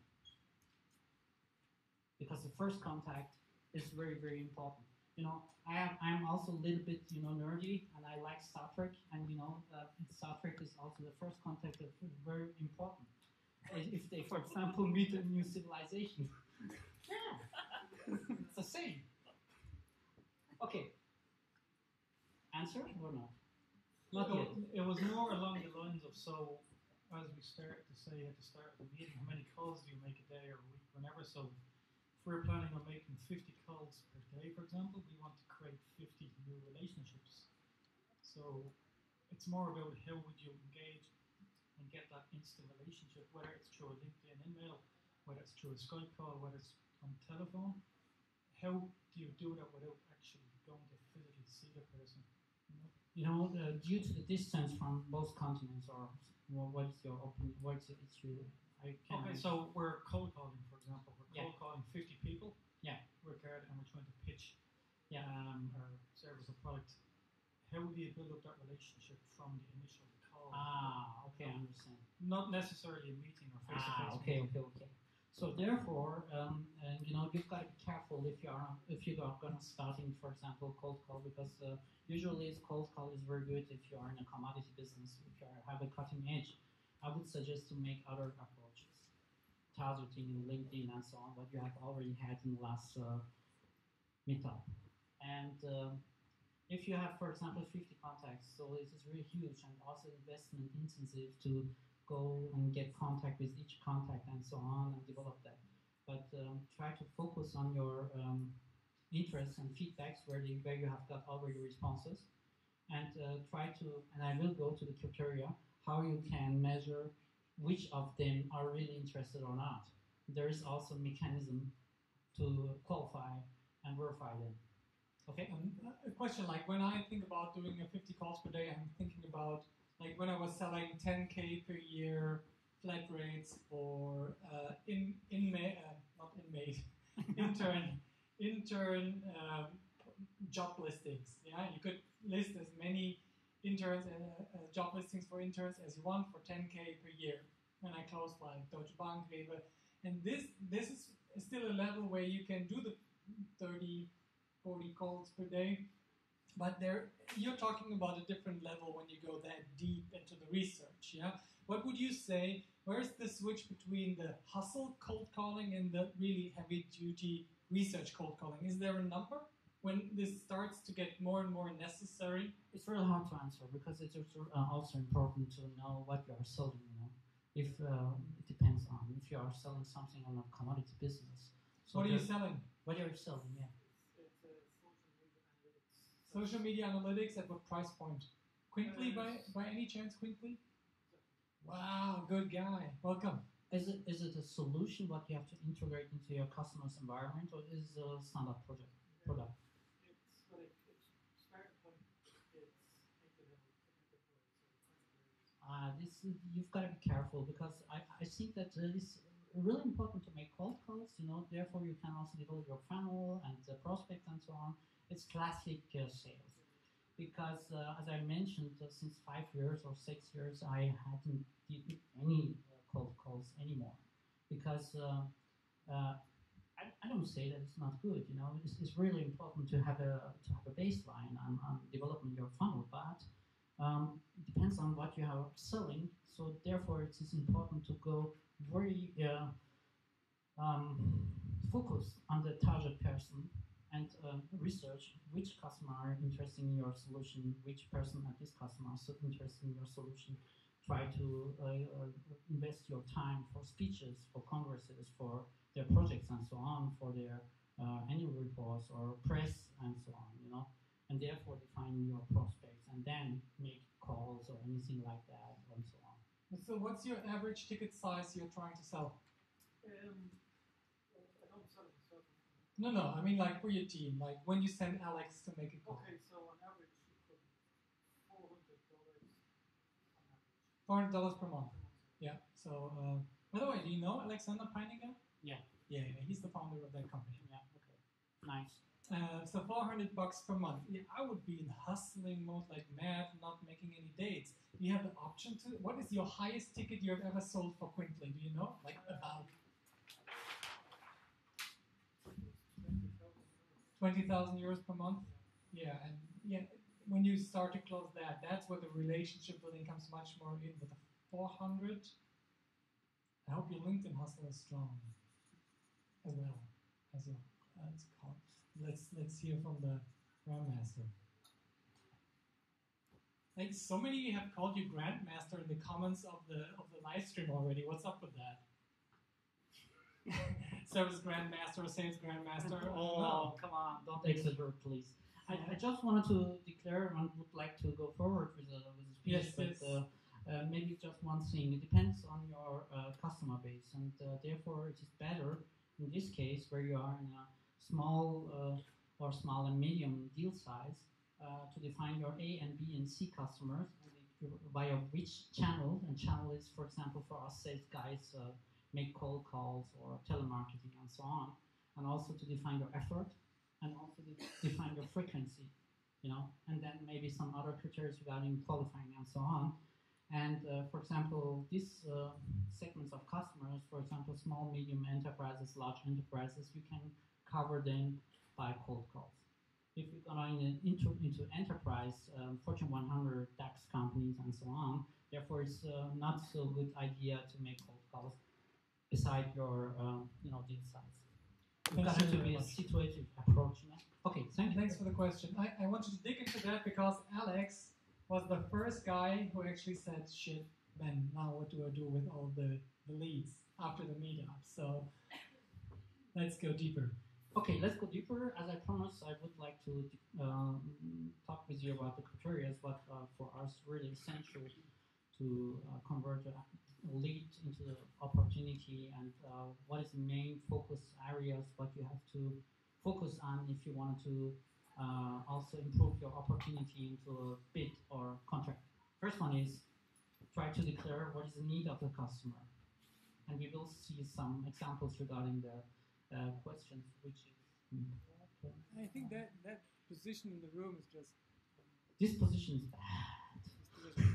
Because the first contact is very, very important. You know, I am, I'm also a little bit, you know, nerdy, and I like Star Trek, and you know, uh, Star Trek is also the first contact that's very important. If they, for example, meet a new civilization. Yeah, it's the same. Okay. Answer or not? Not No, yet. it was more along the lines of, so as we start to say at the start of the meeting, how many calls do you make a day or a week, whenever? So if we're planning on making fifty calls per day, for example, we want to create fifty new relationships. So it's more about how would you engage and get that instant relationship, whether it's through a LinkedIn email, whether it's through a Skype call, whether it's on telephone. How do you do that without actually going to physically see the person? You know? You know, uh, due to the distance from both continents, or well, what's your opinion? What's your issue? I can Okay, so we're cold calling, for example. We're Yeah. cold calling fifty people. Yeah. Regard, and we're trying to pitch Yeah. um, our service or product. How do you build up that relationship from the initial call? Ah, okay, I understand. Not necessarily a meeting or face to face. Ah, okay, okay, okay. So therefore, um, and you know, you've got to be careful if you are if you are going to starting, for example, cold call, because uh, usually this cold call is very good if you are in a commodity business, if you are, have a cutting edge. I would suggest to make other approaches, targeting in LinkedIn and so on, what you have already had in the last uh, meetup. And um, if you have, for example, fifty contacts, so it is really huge and also investment intensive to go and get contact with each contact and so on and develop that. But um, try to focus on your um, interests and feedbacks where, the, where you have got already responses, and uh, try to, and I will go to the criteria, how you can measure which of them are really interested or not. There is also a mechanism to qualify and verify them. Okay? Um, a question, like when I think about doing a fifty calls per day, I'm thinking about like when I was selling ten K per year flat rates for uh, in inmate, uh, not inmate, intern, intern um, job listings. Yeah, you could list as many interns, uh, uh, job listings for interns as you want for ten K per year. And I closed like Deutsche Bank, Rewe, and this this is still a level where you can do the thirty, forty calls per day. But there, you're talking about a different level when you go that deep into the research, yeah? What would you say, where's the switch between the hustle cold calling and the really heavy-duty research cold calling? Is there a number when this starts to get more and more necessary? It's really hard to answer because it's also, uh, also important to know what you are selling, you know. If uh, it depends on if you are selling something on a commodity business. So What are you there- selling? What are you selling? Yeah. It's uh, social media analytics. Social media analytics at what price point? Quickly, Uh, by by any chance, Quickly? Wow, good guy. Welcome. Is it is it a solution what you have to integrate into your customer's environment, or is it a standard project product? It's what it, it's starting point. It's entry level technical products. So Uh, this is- you've got to be careful because I, I think that uh, it's really important to make cold calls. You know, therefore you can also develop your funnel and the prospect and so on. It's classic uh, sales because, uh, as I mentioned, uh, since five years or six years, I hadn't did any uh, cold calls anymore because uh, uh, I, I don't say that it's not good. You know, it's, it's really important to have a to have a baseline on, on developing your funnel, but um, it depends on what you are selling. So therefore, it is important to go very uh, um, focused on the target person and uh, research which customer are interested in your solution, which person at this customer is so interested in your solution. Try to uh, uh, invest your time for speeches, for congresses, for their projects and so on, for their uh, annual reports or press and so on, you know, and therefore define your prospects and then make calls or anything like that and so on. So, what's your average ticket size you're trying to sell? Um, I don't sell it myself. No, no, I mean like for your team, like when you send Alex to make a call. Okay, so on average, it could be four hundred dollars on average. four hundred dollars per month. Yeah. So, uh, by the way, do you know Alexander Peininger? Yeah. Yeah, yeah, he's the founder of that company. Yeah, okay. Nice. Uh, so four hundred bucks per month. Yeah, I would be in hustling mode like mad, not making any dates. Do you have the option to? What is your highest ticket you have ever sold for Quinkly? Do you know? Like about twenty thousand euros per month? Yeah, and yeah, when you start to close that, that's where the relationship building comes much more in. With the four hundred, I hope your LinkedIn hustle is strong as well as your. Uh, it's called. Let's let's hear from the Grandmaster. Like so many have called you Grandmaster in the comments of the of the live stream already. What's up with that? Service Grandmaster, Sales Grandmaster. Oh, No. come on, don't exaggerate, please. I, I just wanted to declare and would like to go forward with the, with the speech, Yes, but yes. Uh, uh, maybe just one thing. It depends on your uh, customer base, and uh, therefore it is better in this case where you are in a small uh, or small and medium deal size uh, to define your A and B and C customers via which channel. And channel is, for example, for us sales guys, uh, make cold calls or telemarketing and so on, and also to define your effort and also to define your frequency, you know, and then maybe some other criteria regarding qualifying and so on. And uh, for example, these uh, segments of customers, for example, small, medium enterprises, large enterprises, you can cover them by cold calls. If you're going into, into enterprise, um, Fortune one hundred, DAX companies, and so on, therefore it's uh, not so good idea to make cold calls beside your um, you know deal size. You've Thanks got to very be a much. situative approach. You know? Okay, thank you. Thanks for the question. I, I wanted to dig into that because Alex was the first guy who actually said, shit, Ben, now what do I do with all the, the leads after the meetup? So let's go deeper. Okay, let's go deeper. As I promised, I would like to um, talk with you about the criteria, what uh, for us really essential to uh, convert a lead into the opportunity, and uh, what is the main focus areas, what you have to focus on if you want to uh, also improve your opportunity into a bid or contract. First one is try to declare what is the need of the customer. And we will see some examples regarding the uh, questions, which is... I think that, that position in the room is just... This position is bad.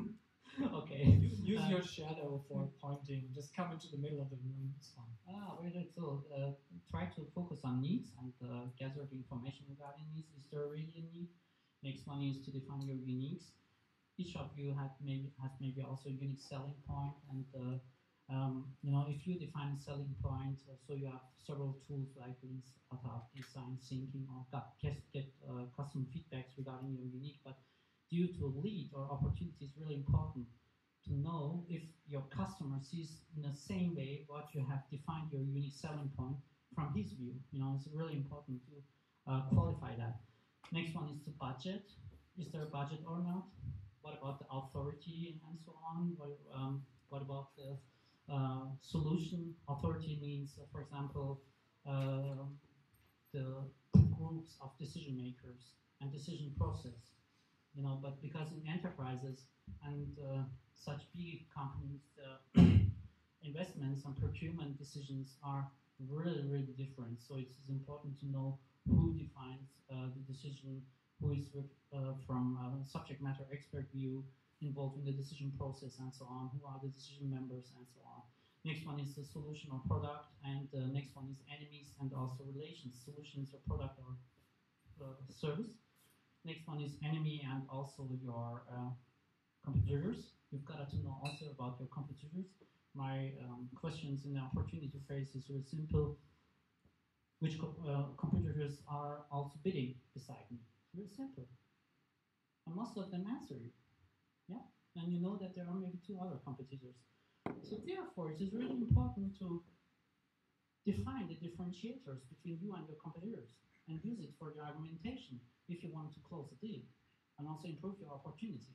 Okay. Use Uh, your shadow for pointing. Just come into the middle of the room. It's fine. Ah, very good. So uh, try to focus on needs and uh, gather the information regarding needs. Is there really a need? Next one is to define your uniques. Each of you have maybe has maybe also a unique selling point, and uh, um, you know if you define a selling point, uh, so you have several tools like this, design thinking, or got, get, get uh, custom feedbacks regarding your unique. But due to lead or opportunity is really important to know if your customer sees in the same way what you have defined your unique selling point from his view. You know, it's really important to uh, qualify that. Next one is the budget. Is there a budget or not? What about the authority and so on? What, um, what about the uh, solution? Authority means, uh, for example, uh, the groups of decision makers and decision process. You know, but because in enterprises and uh, such big companies, the investments and procurement decisions are really, really different. So it's important to know who defines uh, the decision, who is uh, from a subject matter expert view involved in the decision process and so on, who are the decision members and so on. Next one is the solution or product, and the uh, next one is enemies and also relations, solutions or product or uh, service. Next one is enemy and also your uh, competitors. You've got to know also about your competitors. My um, questions in the opportunity phase is really simple. Which co uh, competitors are also bidding beside me? It's really simple. And most of them answer you. Yeah? And you know that there are maybe two other competitors. So therefore, it is really important to define the differentiators between you and your competitors and use it for your argumentation if you want to close a deal and also improve your opportunity.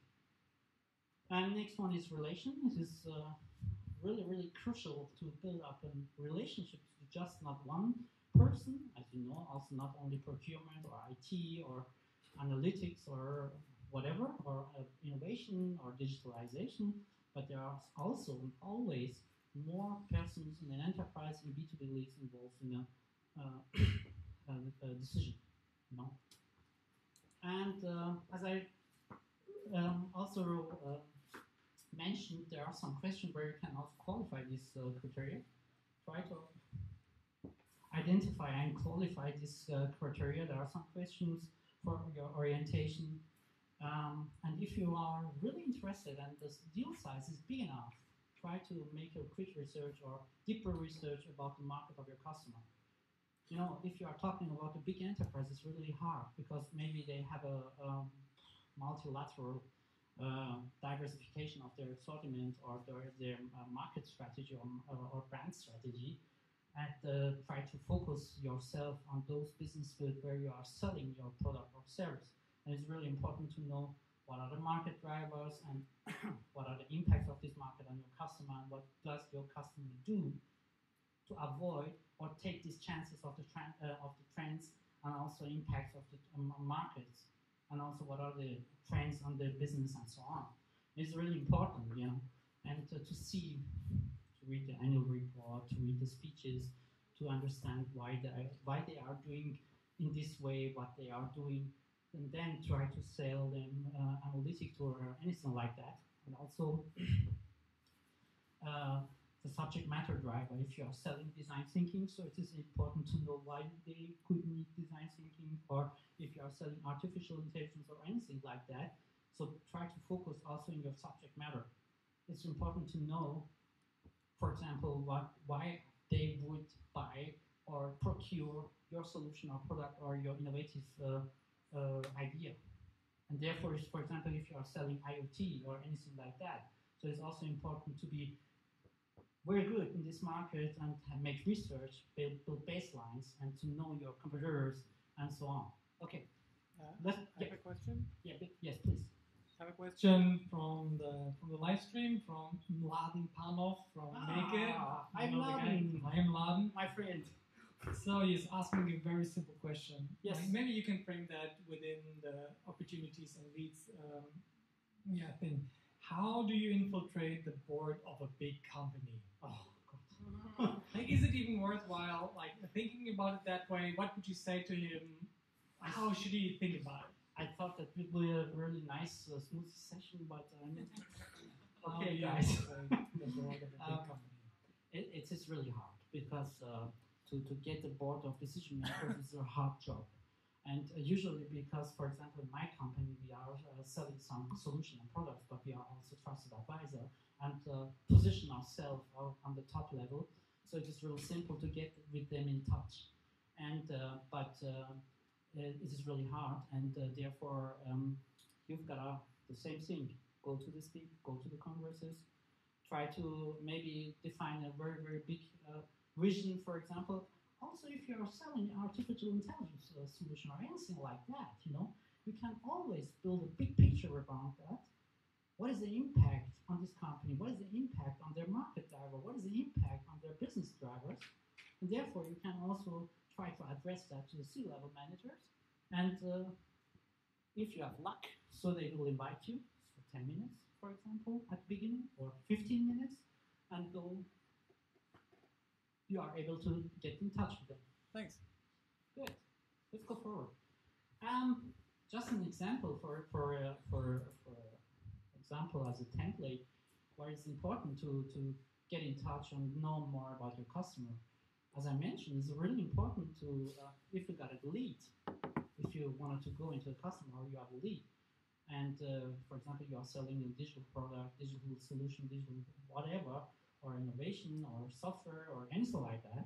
And next one is relation. It is uh, really, really crucial to build up a relationship with just not one person, as you know, also not only procurement or I T or analytics or whatever, or uh, innovation or digitalization, but there are also always more persons in an enterprise in B two B leagues involved in a, uh, a, a decision, you know. And uh, as I um, also uh, mentioned, there are some questions where you can also qualify these uh, criteria. Try to identify and qualify these uh, criteria. There are some questions for your orientation. Um, and if you are really interested and the deal size is big enough, try to make a quick research or deeper research about the market of your customer. You know, if you are talking about a big enterprise, it's really hard because maybe they have a um, multilateral uh, diversification of their assortment or their, their uh, market strategy or, uh, or brand strategy, and uh, try to focus yourself on those businesses where you are selling your product or service. And it's really important to know what are the market drivers and what are the impacts of this market on your customer and what does your customer do to avoid or take these chances of the, trend, uh, of the trends and also impacts of the um, markets, and also what are the trends on the business and so on. It's really important, you know, and uh, to see, to read the annual report, to read the speeches, to understand why they, why they are doing in this way what they are doing, and then try to sell them uh, analytics or anything like that. And also uh, the subject matter driver, if you are selling design thinking, so it is important to know why they could need design thinking, or if you are selling artificial intelligence or anything like that. So try to focus also in your subject matter. It's important to know, for example, what why they would buy or procure your solution or product or your innovative uh, uh, idea. And therefore, for example, if you are selling I O T or anything like that, so it's also important to be very good in this market and make research, build, build baselines, and to know your competitors and so on. Okay. Uh, Let's, I yeah. have a question. Yeah, yes, please. I have a question from the from the live stream from Mladen Panov from Ah, Make It. I'm You know the guy? Mladen. I am Mladen. My friend. So he's asking a very simple question. Yes. Like, maybe you can frame that within the opportunities and leads um, yeah, thing. How do you infiltrate the board of a big company? Oh, God. Like, is it even worthwhile, like, thinking about it that way? What would you say to him? How should he think about it? I thought that would be a really nice, uh, smooth session, but um, How okay, do you guys. infiltrate the board of a big Um, company? It, it is really hard because uh, to, to get the board of decision makers is a hard job. And uh, usually because, for example, in my company, we are uh, selling some solution and products, but we are also trusted advisor and uh, position ourselves on the top level. So it is really simple to get with them in touch. And uh, but uh, it is really hard, and uh, therefore um, you've got uh, the same thing. go to the speak, go to the congresses, try to maybe define a very, very big uh, vision, for example. Also, if you're selling artificial intelligence uh, solution or anything like that, you know, you can always build a big picture about that. What is the impact on this company? What is the impact on their market driver? What is the impact on their business drivers? And therefore, you can also try to address that to the C-level managers. And uh, if you have luck, so they will invite you for ten minutes, for example, at the beginning, or fifteen minutes, and go, you are able to get in touch with them. Thanks. Good. Let's go forward. Um, just an example for for uh, for for example as a template, where it's important to to get in touch and know more about your customer. As I mentioned, it's really important to uh, if you got a lead, if you wanted to go into a customer or you have a lead, and uh, for example you are selling a digital product, digital solution, digital whatever, or innovation or software or anything like that.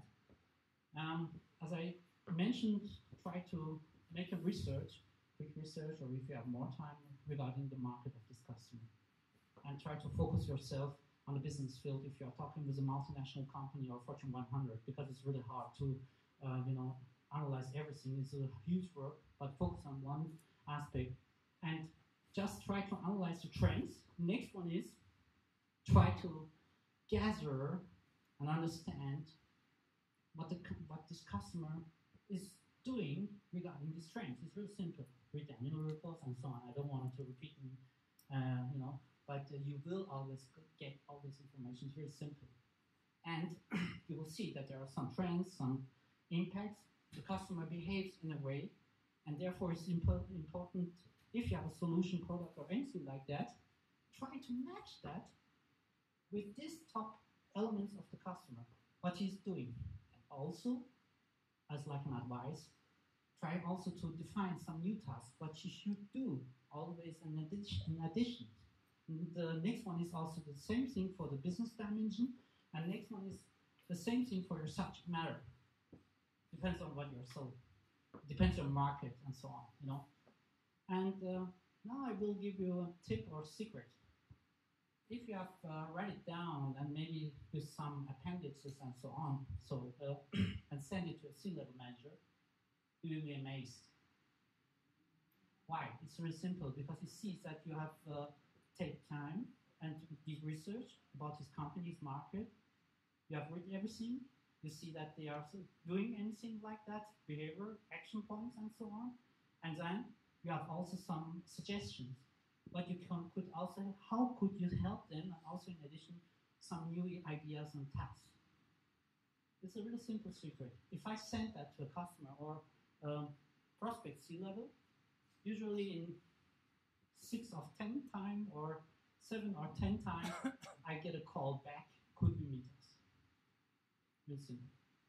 Um, as I mentioned, try to make a research, quick research, or if you have more time regarding the market of this customer. And try to focus yourself on the business field if you are talking with a multinational company or Fortune one hundred, because it's really hard to, uh, you know, analyze everything. It's a huge work, but focus on one aspect and just try to analyze the trends. Next one is try to gather and understand what the what this customer is doing regarding these trends. It's really simple. Read the annual reports and so on. I don't want to repeat them, uh, you know, but uh, you will always get all this information. It's very simple. And you will see that there are some trends, some impacts. The customer behaves in a way, and therefore it's impo- important, if you have a solution, product, or anything like that, try to match that with these top elements of the customer, what he's doing. And also, as like an advice, try also to define some new tasks, what you should do, always in addition. In addition. And the next one is also the same thing for the business dimension, and next one is the same thing for your subject matter. Depends on what you're selling. Depends on market and so on, you know. And uh, now I will give you a tip or secret. If you have uh, write it down and maybe with some appendices and so on, so uh, and send it to a C-level manager, you will be amazed. Why? It's very simple, because he sees that you have uh, take time and did research about his company's market. You have read everything. You see that they are doing anything like that, behavior, action points, and so on. And then you have also some suggestions. But you can, could also, how could you help them? And also, in addition, some new ideas and tasks. It's a really simple secret. If I send that to a customer or um, prospect C-level, usually in six of ten times or seven or ten times, I get a call back. Could we meet us? Real simple.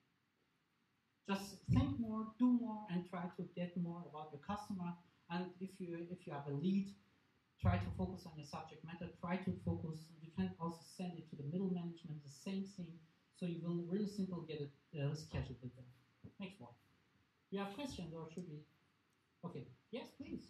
Just think more, do more, and try to get more about your customer. And if you if you have a lead, try to focus on your subject matter. Try to focus. You can also send it to the middle management. The same thing. So you will really simple get it uh, scheduled with them. Next one. You have questions, or should we? Okay. Yes, please.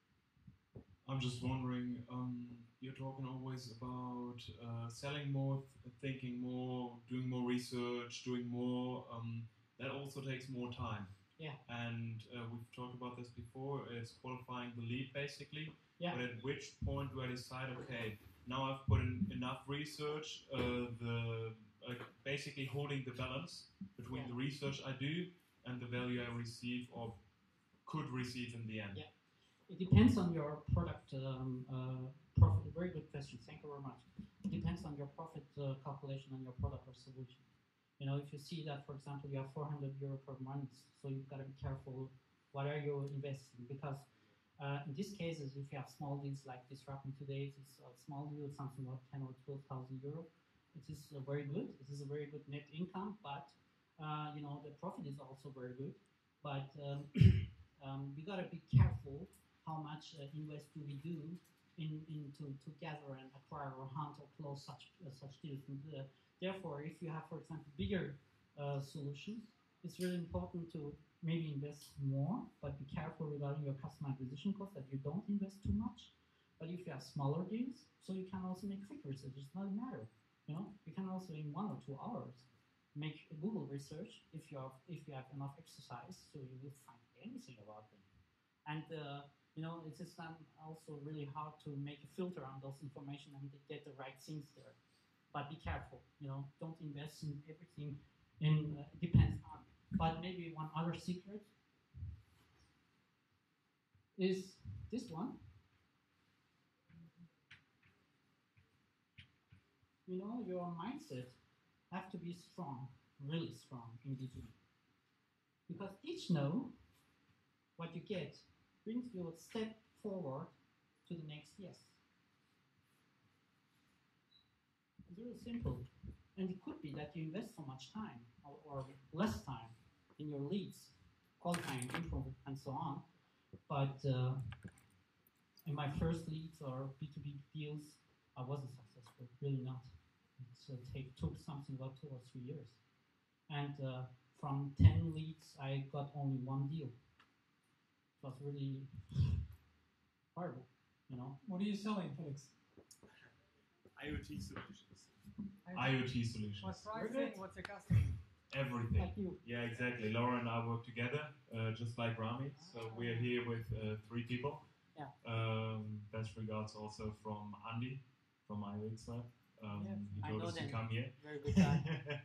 I'm just wondering, um, you're talking always about uh, selling more, th- thinking more, doing more research, doing more. Um, that also takes more time. Yeah. And uh, we've talked about this before. It's qualifying the lead, basically. Yeah. But at which point do I decide, okay, now I've put in enough research, uh, the like basically holding the balance between Yeah. the research I do and the value I receive or could receive in the end. Yeah. It depends on your product um, uh, profit. Very good question. Thank you very much. It depends on your profit uh, calculation and your product or solution. You know, if you see that, for example, you have four hundred euro per month, so you've got to be careful what are you investing, because uh, in these cases, if you have small deals like Disrupting Today, it's a small deal, something like ten or twelve thousand euro. It is uh, very good. It is a very good net income, but uh, you know the profit is also very good. But um, um, we got to be careful. How much uh, invest do we do in, in to, to gather and acquire or hunt or close such uh, such deals? And, uh, therefore, if you have, for example, bigger uh, solutions, it's really important to maybe invest more, but be careful regarding your customer acquisition cost that you don't invest too much. But if you have smaller deals, so you can also make quick research. It doesn't matter. You know, you can also in one or two hours make a Google research if you have if you have enough exercise, so you will find anything about them. And uh, you know, it is then also really hard to make a filter on those information and get the right things there. But be careful. You know, don't invest in everything. In uh, depends on. But maybe one other secret is this one. You know, your mindset have to be strong, really strong in B two B. Because each no, what you get, brings you a step forward to the next yes. It's really simple. And it could be that you invest so much time or, or less time in your leads, qualifying, improve, and so on. But uh, in my first leads or B two B deals, I wasn't successful, really not. It uh, take, took something about two or three years. And uh, from ten leads, I got only one deal. It was really horrible, you know. What are you selling, Felix? IoT solutions. I- IoT solutions. What's Very pricing? good. What's your customer? Everything. Like you. Yeah, exactly. Laura and I work together, uh, just like Rami. So we're here with uh, three people. Yeah. Um, best regards also from Andy from iOX Lab. Um, Yes, he I told know us to them. come here. Very good guy.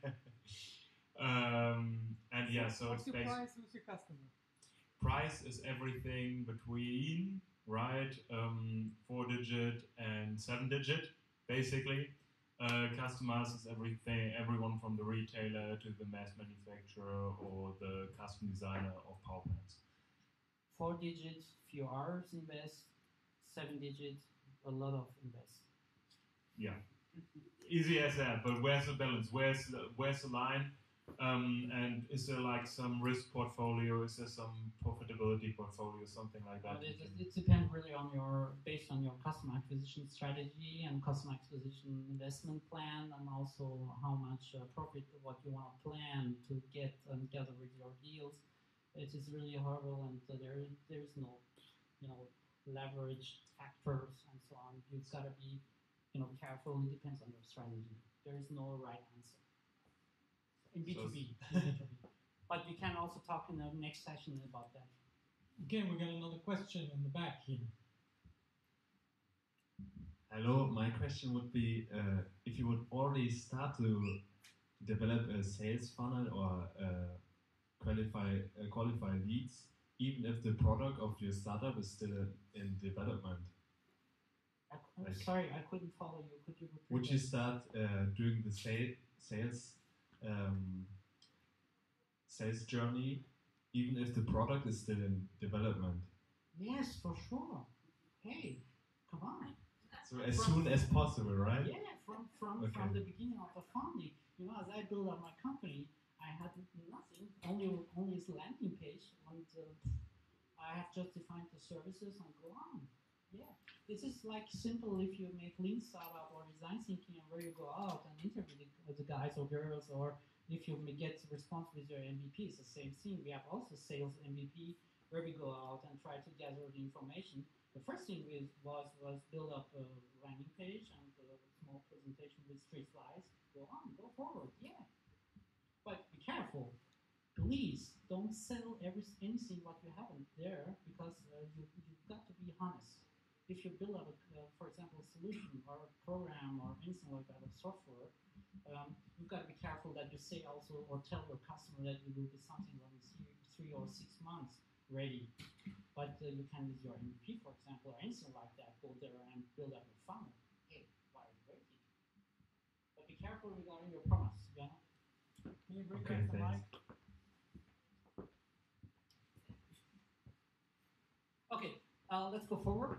um, and yeah, so What's it's your based. price? Who's your customer? Price is everything between, right, um, four digit and seven digit, basically. Uh, customizes everything, everyone from the retailer to the mass manufacturer or the custom designer of power plants. Four digits, few hours invest. Seven digits, a lot of invest. Yeah, easy as that. But where's the balance? Where's the, where's the line? Um, and is there like some risk portfolio? Is there some profitability portfolio? Something like that? But it, it, it depends really on your, based on your customer acquisition strategy and customer acquisition investment plan, and also how much uh, profit, what you want to plan to get and gather with your deals. It is really horrible, and uh, there there is no, you know, leverage factors and so on. You've got to be, you know, careful. It depends on your strategy. There is no right answer. In B two B. In B two B. But we can also talk in the next session about that. Again, we got another question in the back here. Hello, my question would be uh, if you would already start to develop a sales funnel or uh, qualify uh, qualify leads, even if the product of your startup is still in development. I, I'm Like- sorry, I couldn't follow you. Could you repeat Would that? you start uh, doing the sale, sales um, sales journey, even if the product is still in development? Yes, for sure. Hey, come on. So as soon as possible, right? Yeah, from from, Okay. from the beginning of the founding. You know, as I built up my company, I had nothing, only only this landing page, and uh, I have just defined the services and go on. Yeah, this is like simple if you make lean startup or design thinking and where you go out and interview the, the guys or girls, or if you may get response with your M V P, it's the same thing. We have also sales M V P where we go out and try to gather the information. The first thing we was was build up a landing page and a small presentation with three slides. Go on, go forward, yeah. But be careful. Please don't sell every, anything what you haven't there, because uh, you, you've got to be honest. If you build up, a, uh, for example, a solution or a program or anything like that, a software, um, you've got to be careful that you say also or tell your customer that you will be something like three, three or six months ready. But uh, you can use your M V P, for example, or anything like that, go there and build up a funnel. Hey, why are you waiting? But be careful regarding your promise, you know? Can you bring Okay, back the thanks. mic? Okay, uh, let's go forward.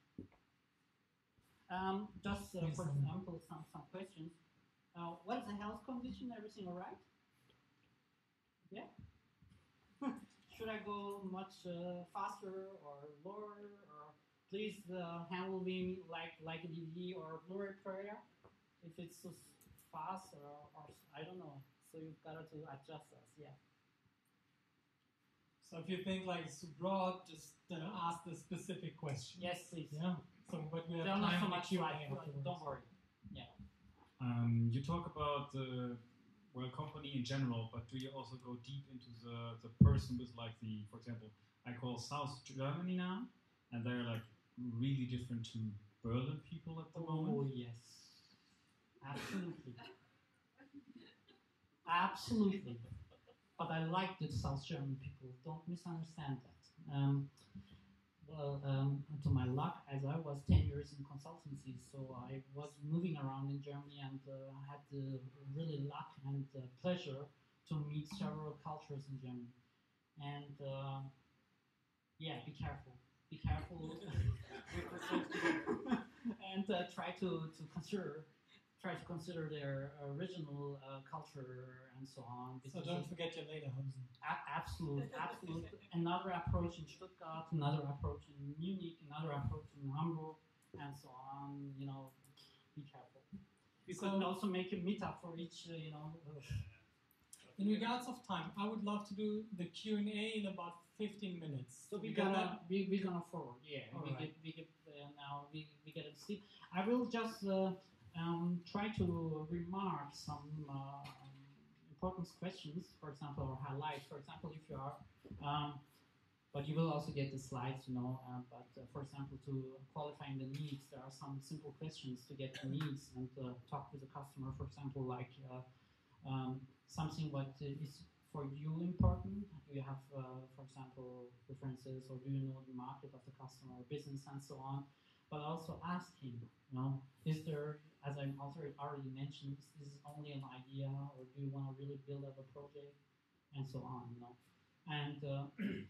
Um, just uh, Yes, for um, example, some, some questions. Uh, what's the health condition? Everything all right? Yeah? Should I go much uh, faster or lower? Or please uh, handle me like like a D V D or Blu-ray player? If it's so fast or, or I don't know. So you've got to adjust us, yeah. So if you think like it's too broad, just uh, ask the specific question. Yes, please. Yeah. So, but we have There are not time so for much Q and A slides, afterwards. don't worry. Um, you talk about the well company in general, but do you also go deep into the, the person with like the, for example, I call South Germany now, and they're like really different to Berlin people at the Oh, moment. yes. Absolutely. Absolutely. But I like the South German people. Don't misunderstand that. Um, well, um, to my luck, as I was ten years in consultancy, so I was moving around in Germany and uh, had the really luck and uh, pleasure to meet several cultures in Germany. And uh, yeah, be careful. Be careful with the South German. And uh, try to, to consider try to consider their original uh, culture and so on. So don't forget your lederhosen. A- absolute, absolute. Another approach in Stuttgart, another approach in Munich, another approach in Hamburg, and so on. You know, be careful. We So- could also make a meetup for each. Uh, you know. Uh, In regards of time, I would love to do the Q and A in about fifteen minutes. so we You got gonna we we gonna forward. Yeah, All we right. get we get uh, now we we get to see. I will just uh, um, try to remark some uh, important questions, for example, or highlight. For example, if you are. Um, But you will also get the slides, you know. Uh, but uh, for example, to qualifying the needs, there are some simple questions to get the needs and uh, talk with the customer. For example, like uh, um, something what uh, is for you important. Do you have, uh, for example, preferences, or do you know the market of the customer or business and so on? But also ask him, you know, is there, as I also already mentioned, is this only an idea, or do you want to really build up a project, and so on, you know? And uh,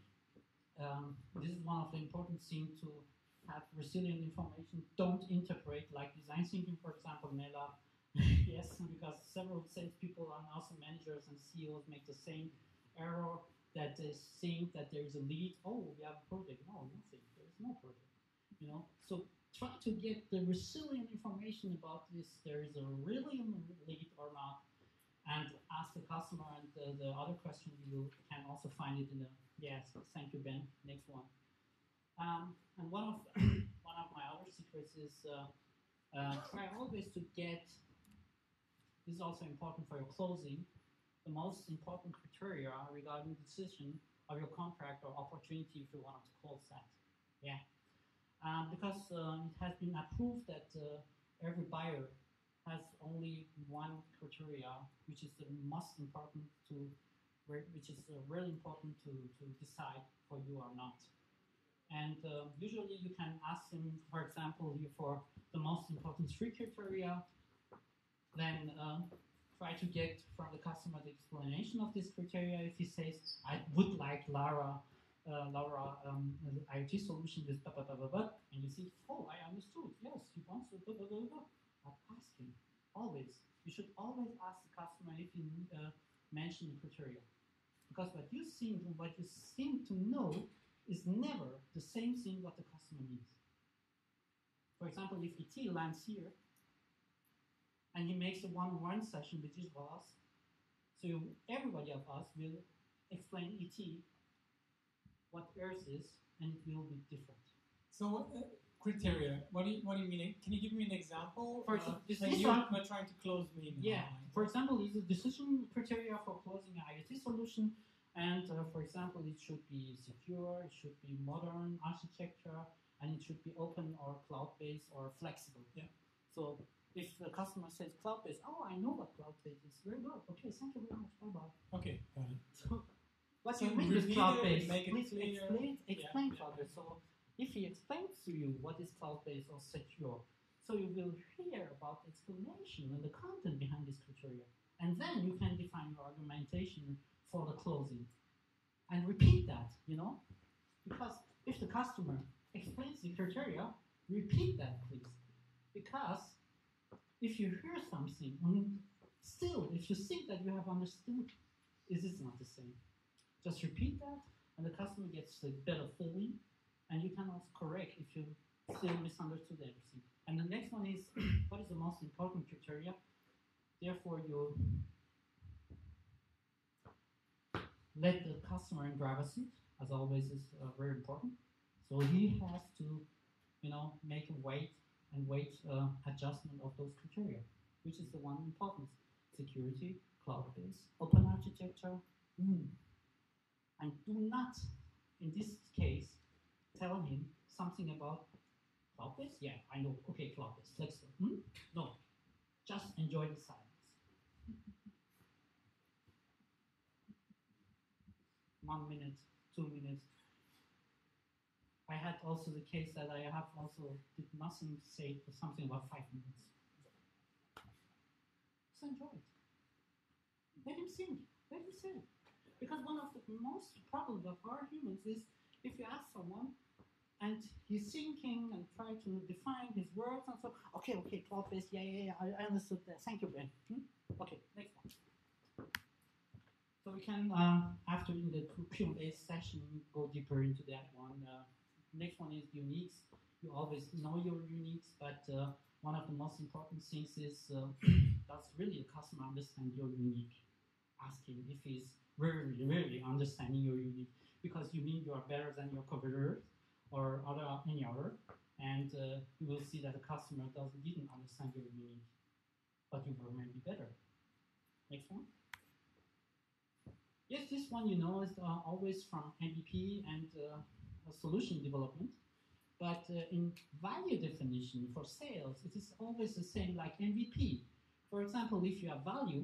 Um, this is one of the important things to have resilient information. Don't interpret like design thinking, for example, Nella. Yes, because several salespeople and also managers and C E Os make the same error, that they think that there is a lead. Oh, we have a project. No, nothing. There is no project. You know. So try to get the resilient information about this. There is a really lead or not, and ask the customer. And the, the other question you will, can also find it in the. Yes, thank you, Ben. Next one. Um, and one of one of my other secrets is uh, uh, try always to get. This is also important for your closing. The most important criteria regarding the decision of your contract or opportunity if you want to close that. Yeah, um, because uh, it has been approved that uh, every buyer has only one criteria, which is the most important to. Which is uh, really important to, to decide for you or not. And uh, usually you can ask him, for example, you for the most important three criteria, then uh, try to get from the customer the explanation of this criteria. If he says, I would like Lara, uh, Laura um, I O T solution with blah, blah, blah, blah, blah, and you see, oh, I understood, yes, he wants to blah, blah, blah, blah. But ask him, always. You should always ask the customer if you uh, mention the criteria. Because what you think and what you seem to know is never the same thing what the customer needs. For example, if E T lands here and he makes a one-on-one session with each of us, so everybody of us will explain E T what Earth is, and it will be different. So uh, criteria. What do you what do you mean? Can you give me an example? For uh, example, this like is you're one- not trying to close me. now. Yeah, for example, is a decision criteria for closing an I O T solution, and uh, for example, it should be secure, it should be modern architecture, and it should be open or cloud-based or flexible. Yeah. So if the customer says cloud-based, oh, I know what cloud-based is. Very good. Okay, thank you very much. Bye bye. Okay, got it. So what So do you mean with repeat it, cloud-based? make it Please clear. explain, explain Yeah. cloud-based. So if he explains to you what is cloud-based or secure, so you will hear about the explanation and the content behind this criteria. And then you can define your argumentation for the closing. And repeat that, you know? Because if the customer explains the criteria, repeat that, please. Because if you hear something, and still, if you think that you have understood, is this not the same? Just repeat that, and the customer gets a better feeling, and you can also correct if you still misunderstood everything. And the next one is, what is the most important criteria? Therefore, you let the customer in driver's seat, as always, is uh, very important. So he has to, you know, make a weight and weight uh, adjustment of those criteria, which is the one important. Security, cloud-based, open architecture. Mm. And do not, in this case, tell him something about cloud-based. Yeah, I know. Okay, cloud-based, flexible. Hmm? No, just enjoy the silence. One minute, two minutes. I had also the case that I have also did nothing say for something about five minutes. Just enjoy it. Let him think. Let him say. Because one of the most problems of our humans is if you ask someone and he's thinking and trying to define his words and so, okay, okay, cloud-based, yeah, yeah, yeah, I, I understood that. Thank you, Ben. Hmm? Okay, next one. So we can, uh, after in the Q and A session, go deeper into that one. Uh, next one is uniques. You always know your uniques, but uh, one of the most important things is uh, does really the customer understand your unique? Ask him if he's really, really understanding your unique, because you mean you are better than your competitors or other any other, and uh, you will see that the customer doesn't didn't understand your unique, but you were maybe better. Next one. Yes, this one you know is uh, always from M V P and uh, solution development, but uh, in value definition for sales, it is always the same like M V P. For example, if you have value,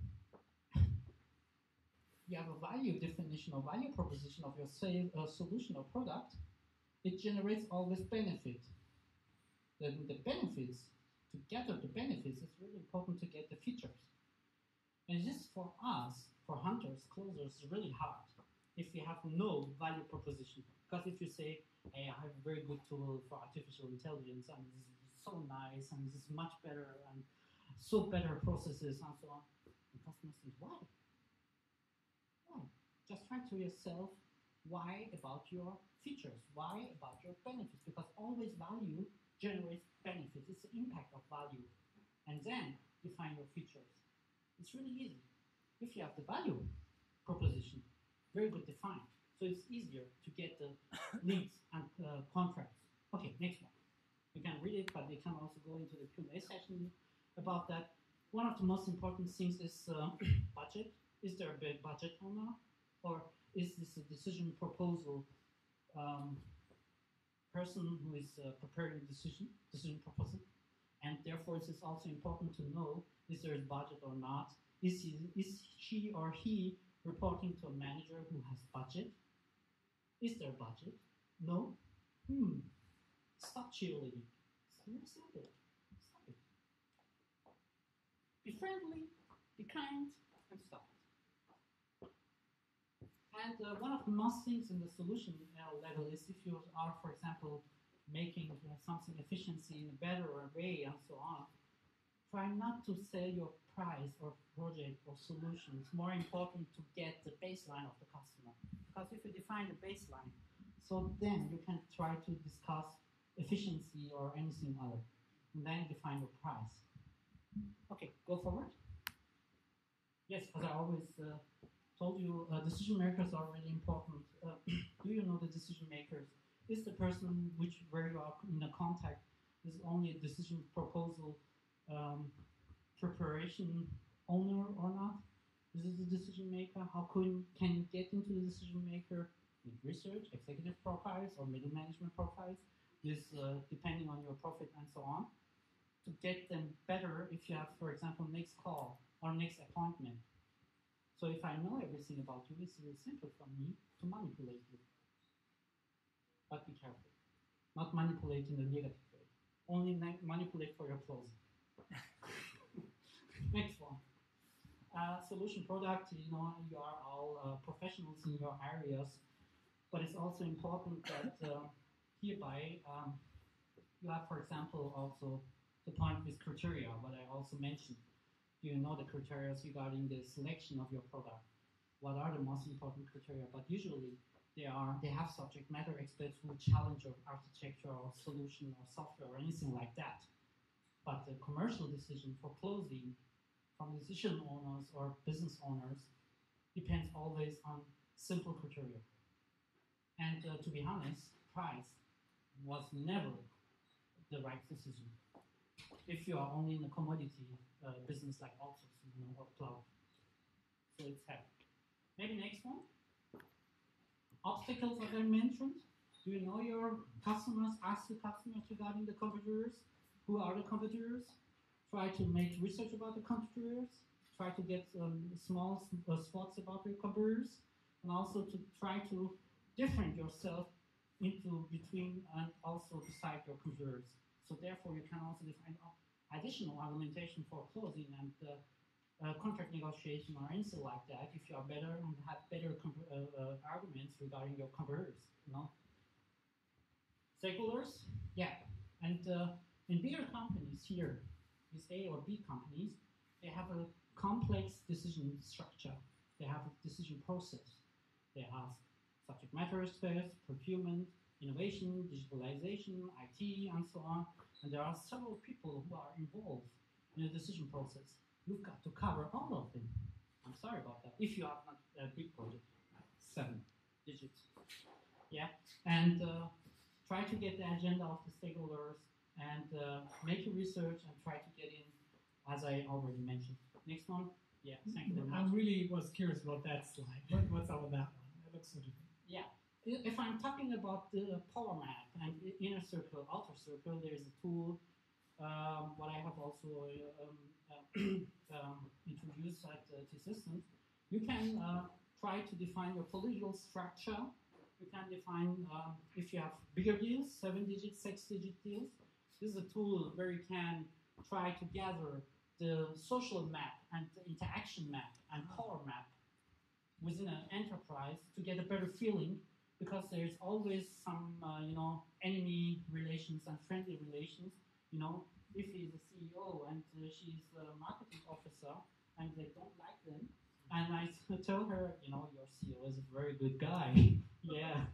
you have a value definition or value proposition of your sale, uh, solution or product, it generates always benefit. Then the benefits, to gather the benefits, it's really important to get the features. And this for us, for hunters, closers, is really hard if you have no value proposition. Because if you say, hey, I have a very good tool for artificial intelligence, and this is so nice, and this is much better, and so better processes, and so on, the customer says, why? Why? Just try to yourself, why about your features? Why about your benefits? Because always value generates benefits. It's the impact of value. And then define your features. It's really easy. If you have the value proposition, very good defined. So it's easier to get the leads and uh, contracts. Okay, next one. You can read it, but we can also go into the Q and A session about that. One of the most important things is uh, budget. Is there a big budget or not? Or is this a decision proposal um, person who is uh, preparing the decision, decision proposal? And therefore, it is also important to know, is there a budget or not? Is, he, is she or he reporting to a manager who has budget? Is there budget? No? Hmm. Stop cheerleading. It's very simple. Stop it. Be friendly, be kind, and stop it. And uh, one of the most things in the solution uh, level is if you are, for example, making uh, something efficiency in a better way and so on, try not to sell your price or project or solution. It's more important to get the baseline of the customer. Because if you define the baseline, so then you can try to discuss efficiency or anything other. And then define your price. Okay, go forward. Yes, as I always uh, told you, uh, decision makers are really important. Uh, do you know the decision makers? Is the person which where you are in a contact is only a decision proposal um, preparation owner or not? Is it the decision maker? How can, can you get into the decision maker with research, executive profiles, or middle management profiles? This uh, depending on your profit and so on. To get them better if you have, for example, next call or next appointment. So if I know everything about you, it's very simple for me to manipulate you. But be careful. Not manipulate in a negative way. Only manipulate for your closing. Next one. Uh, solution product, you know, you are all uh, professionals in your areas, but it's also important that uh, hereby um, you have, for example, also the point with criteria, what I also mentioned. You know the criteria regarding the selection of your product. What are the most important criteria? But usually they are they have subject matter experts who challenge your architecture or solution or software or anything like that. But the commercial decision for closing from decision owners or business owners depends always on simple criteria. And uh, to be honest, price was never the right decision if you are only in a commodity uh, business like outsourcing, you know, or cloud. So it's hard. Maybe next one. Obstacles that I mentioned. Do you know your customers? Ask your customers regarding the competitors. Who are the competitors? Try to make research about the competitors. Try to get um, small uh, spots about your competitors, and also to try to different yourself into between and also beside your competitors. So therefore, you can also define additional argumentation for closing and uh, uh, contract negotiation or anything like that. If you are better and have better uh, uh, arguments regarding your competitors, you know. Stakeholders, yeah, and uh, in bigger companies here, these A or B companies, they have a complex decision structure. They have a decision process. They have subject matter experts, procurement, innovation, digitalization, I T, and so on. And there are several people who are involved in the decision process. You've got to cover all of them. I'm sorry about that. If you have not a big project, seven digits. Yeah, and uh, try to get the agenda of the stakeholders and uh, make your research and try to get in, as I already mentioned. Next one. Yeah, thank you very much. I really was curious about that slide. What, what's up with that one? It looks so different. Yeah. If I'm talking about the power map and inner circle, outer circle, there is a tool. Um, what I have also um, uh, um, introduced at uh, T-Systems. You can uh, try to define your political structure. You can define uh, if you have bigger deals, seven-digit, six-digit deals. This is a tool where you can try to gather the social map and the interaction map and power map within an enterprise to get a better feeling, because there's always some, uh, you know, enemy relations and friendly relations. You know, if he's a C E O and uh, she's a marketing officer and they don't like them, and I tell her, you know, your C E O is a very good guy. Yeah.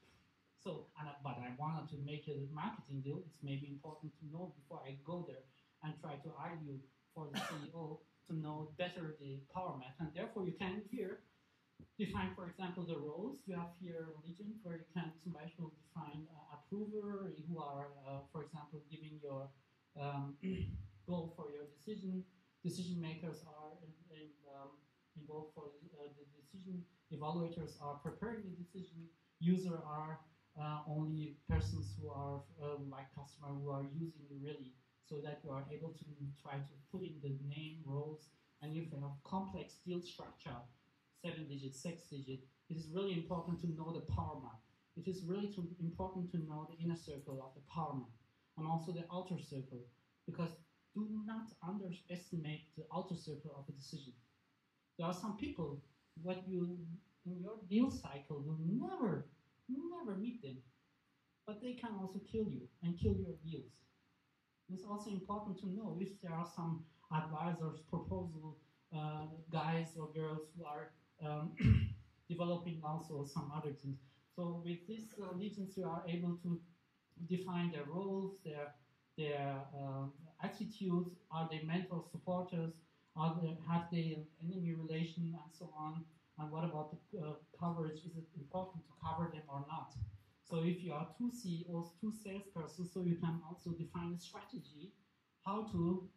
So, and I, but I wanted to make a marketing deal. It's maybe important to know before I go there and try to argue for the C E O to know better the power map. And therefore, you can here define, for example, the roles. You have here a legend where you can somebody will define uh, approver, who are, uh, for example, giving your um, goal for your decision. Decision makers are in, in, um, involved for uh, the decision. Evaluators are preparing the decision. User are uh, only persons who are uh, like customer who are using really, so that you are able to try to put in the name, roles, and if you have complex deal structure, seven digit, six digit, it is really important to know the power map. It is really too important to know the inner circle of the power map and also the outer circle, because do not underestimate the outer circle of the decision. There are some people, what you in your deal cycle will never, never meet them, but they can also kill you and kill your deals. It's also important to know if there are some advisors, proposal uh, guys or girls who are um, developing also some other things. So with this uh, legions, you are able to define their roles, their their uh, attitudes. Are they mentor supporters? Are they, have they an enemy relation and so on? And what about the uh, coverage? Is it important to cover them or not? So if you are two C E Os, two salespersons, so you can also define a strategy how to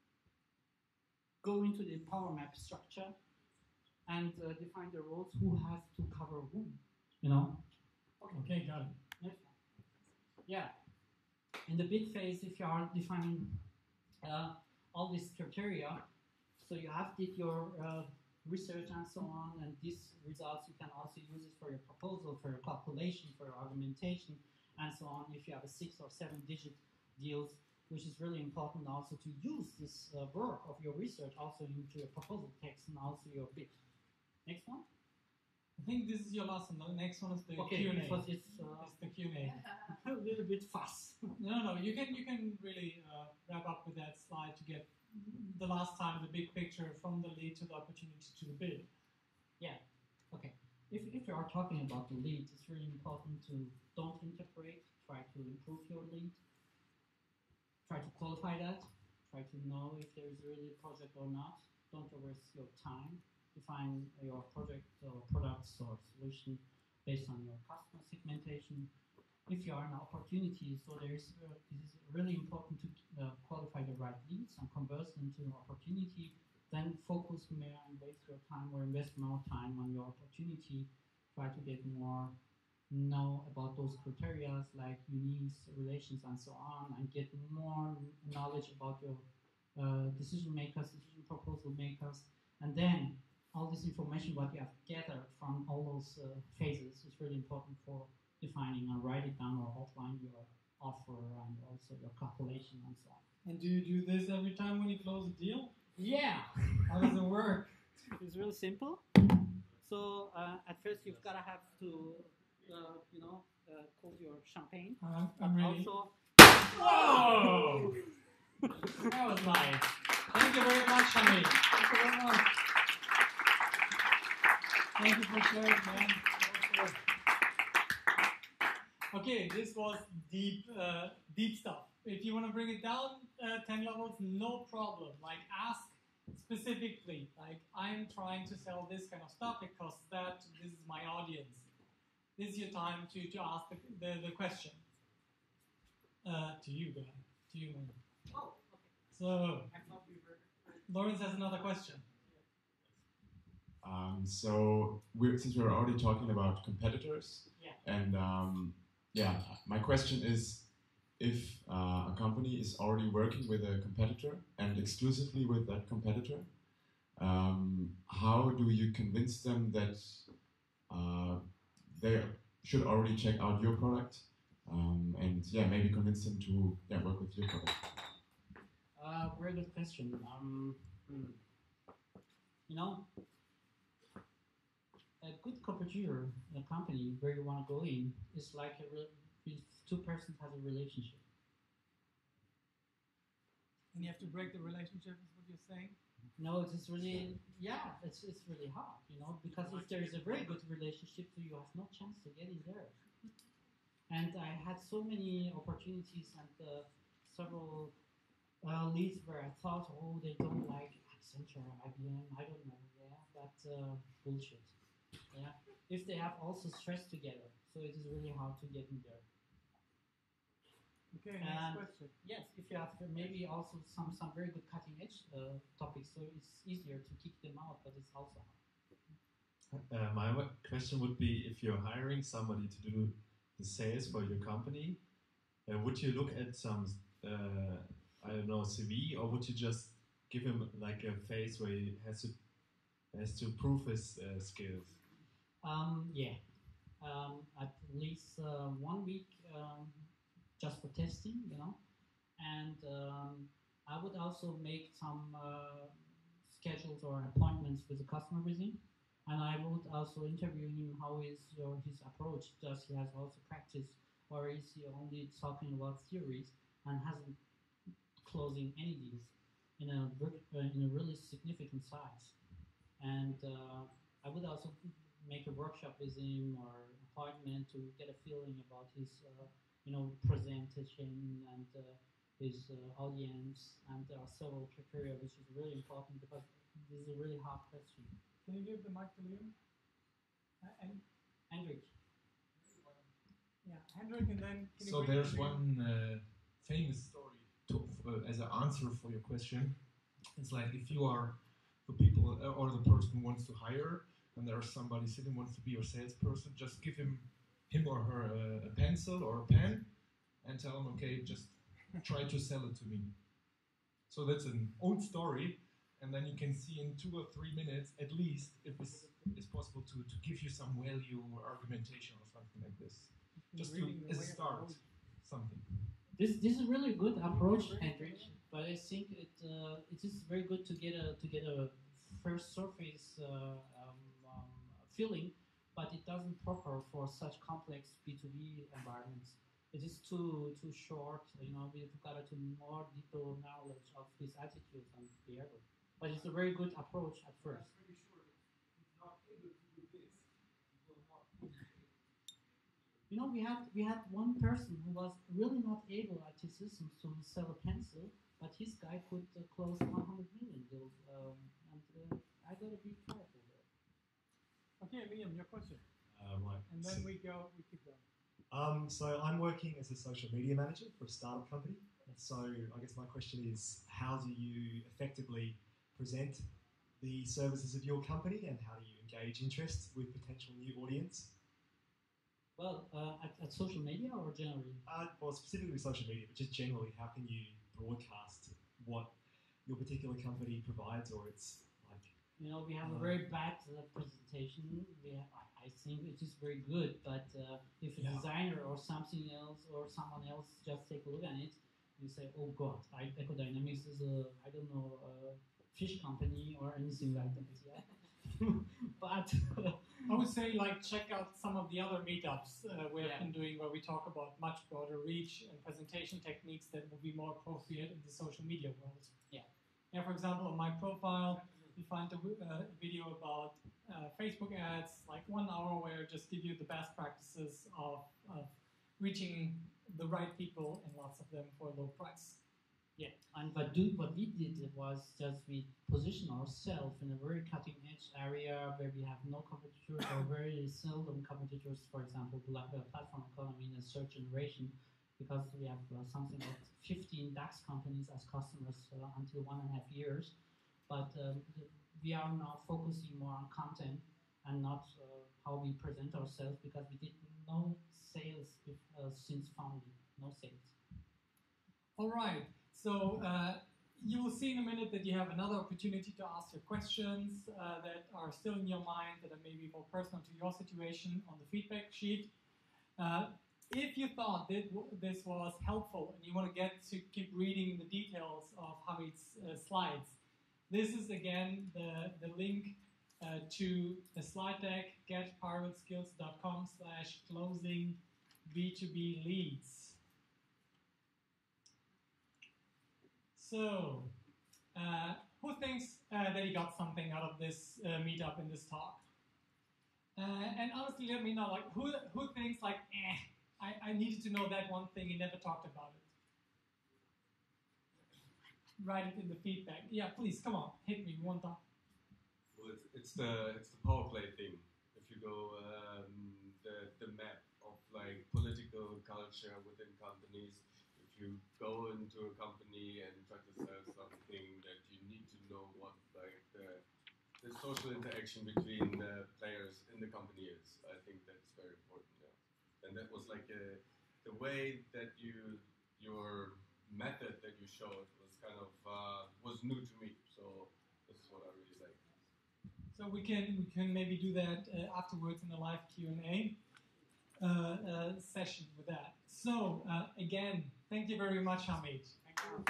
go into the power map structure and uh, define the roles, who has to cover whom, you know? Okay, okay, got it. Yeah. Yeah. In the bid phase, if you are defining uh, all these criteria, so you have did your uh, research and so on, and these results you can also use it for your proposal, for your calculation, for your argumentation, and so on. If you have a six or seven digit deals, which is really important also to use this uh, work of your research also into your proposal text and also your bid. Next one. I think this is your last one. The next one is the Okay, Q and A. because it's, uh, It's the Q and A. a little bit fast. No, no, no. You can you can really uh, wrap up with that slide to get the last time the big picture from the lead to the opportunity to the bid. Yeah. Okay. If if you are talking about the lead, it's really important to don't interpret. Try to improve your lead. Try to qualify that. Try to know if there is really a project or not. Don't waste your time. Define your project or products or solution based on your customer segmentation. If you are in opportunity, so there is uh, it is really important to uh, qualify the right leads and convert them to an opportunity. Then focus more and waste your time or invest more time on your opportunity. Try to get more know about those criteria like unique relations and so on, and get more knowledge about your uh, decision makers, decision proposal makers, and then all this information what you have gathered from all those uh, phases is really important for defining and write it down or outline your offer and also your calculation and so on. And do you do this every time when you close a deal? Yeah. How does it work? It's really simple. So uh, at first you've got to have to, uh, you know, uh, close your champagne. Uh, I'm ready. Also, Whoa! That was nice. Thank you very much, Hamid. Thank you very much. Thank you for sharing, man. Okay, this was deep, uh, deep stuff. If you want to bring it down uh, ten levels, no problem. Like, ask specifically. Like, I'm trying to sell this kind of stuff because that this is my audience. This is your time to, to ask the, the, the question. Uh, to you, guys. To you, man. oh, okay. So, I thought we were. Lawrence has another question. Um, so we're, since we're already talking about competitors, Yeah. and um, yeah, my question is, if uh, a company is already working with a competitor and exclusively with that competitor, um, how do you convince them that uh, they should already check out your product, um, and yeah, maybe convince them to yeah, work with your product? Uh, very good question. Um, hmm. You know, a good competitor in a company where you want to go in is like a re- if two persons have a relationship. And you have to break the relationship, is what you're saying? No, it's really, yeah, it's it's really hard, you know, because if there is a very good relationship, you have no chance to get in there. And I had so many opportunities and uh, several uh, leads where I thought, oh, they don't like Accenture, I B M, I don't know, yeah, but uh, bullshit. Yeah, if they have also stress together, so it is really hard to get in there. Okay, next And question. yes, if you have maybe also some, some very good cutting edge uh, topics, so it's easier to kick them out, but it's also hard. Uh, my w- question would be, if you're hiring somebody to do the sales for your company, uh, would you look at some, uh, I don't know, C V, or would you just give him like a phase where he has to has to prove his uh, skills? Um, yeah, um, at least uh, one week um, just for testing, you know, and um, I would also make some uh, schedules or appointments with the customer with him, and I would also interview him how is uh, his approach. Does he has also practiced, or is he only talking about theories and hasn't closing any deals in a ver- uh, in a really significant size? And uh, I would also make a workshop with him or appointment to get a feeling about his, uh, you know, presentation and uh, his uh, audience. And there are several criteria which is really important because this is a really hard question. Can you give the mic to Liam? Uh, and Hendrik. yeah, Hendrik, and then can you So bring there's it to Liam? one uh, famous story to, uh, as an answer for your question. It's like if you are the people uh, or the person who wants to hire, and there's somebody sitting wants to be your salesperson, just give him him or her a, a pencil or a pen and tell him, okay, just try to sell it to me. So that's an old story, and then you can see in two or three minutes at least if it's, it's possible to, to give you some value or argumentation or something like this. Just to, Reading the as a way of the start, road. something. This this is really good approach, Hendrik. But I think it uh, it is very good to get a to get a first surface uh, um, um, feeling, but it doesn't proper for such complex B two B environments. It is too too short. You know, we've got to more deeper knowledge of his attitudes and behavior. But it's a very good approach at first. You know, we had we had one person who was really not able at his systems to sell a pencil, but his guy could uh, close one hundred million deals, um, and uh, I gotta be careful there. Okay, Liam, your question. Uh, my, And then Um, so I'm working as a social media manager for a startup company. So I guess my question is, how do you effectively present the services of your company, and how do you engage interest with potential new audience? Well, uh, at, at social media or generally? Uh, well, specifically social media, but just generally, how can you broadcast what your particular company provides, or it's like... You know, we have uh, a very bad uh, presentation. We have, I, I think it is very good, but uh, if a Yeah. designer or something else or someone else just take a look at it, you say, oh God, I, Ecodynamics is a, I don't know, a fish company or anything like that, yeah. But I would say, like, check out some of the other meetups uh, we have Yeah. been doing, where we talk about much broader reach and presentation techniques that will be more appropriate in the social media world. Yeah. Yeah, for example, on my profile, you find a uh, video about uh, Facebook ads, like one hour, where I just give you the best practices of, of reaching the right people, and lots of them for a low price. yeah, and what do what we did was just we position ourselves in a very cutting edge area where we have no competitors or very seldom competitors. For example, the like, uh, platform economy and search generation, because we have uh, something like fifteen DAX companies as customers uh, until one and a half years. But um, the, we are now focusing more on content and not uh, how we present ourselves, because we did no sales if, uh, since founding, no sales. All right, so uh, you will see in a minute that you have another opportunity to ask your questions uh, that are still in your mind, that are maybe more personal to your situation, on the feedback sheet. Uh, if you thought that w- this was helpful and you want to get to keep reading the details of Hamid's uh, slides, this is again the, the link uh, to the slide deck, getpirateskills.com slash closing B2B leads. So, uh, who thinks uh, that he got something out of this uh, meetup in this talk? Uh, and honestly, let me know, like, who who thinks, like, eh, I, I needed to know that one thing, he never talked about it. Write it in the feedback. Yeah, please, come on, hit me one time. Well, it's, it's the it's the power play thing. If you go um, the the map of like political culture within companies. If you go into a company and try to sell something, that you need to know what like the, the social interaction between the players in the company is. I think that's very important. Yeah. And that was like a, the way that you your method that you showed was kind of uh, was new to me. So this is what I really like. So we can we can maybe do that uh, afterwards in a live Q and A uh, uh, session with that. So uh, again, thank you very much, Hamid. Thank you.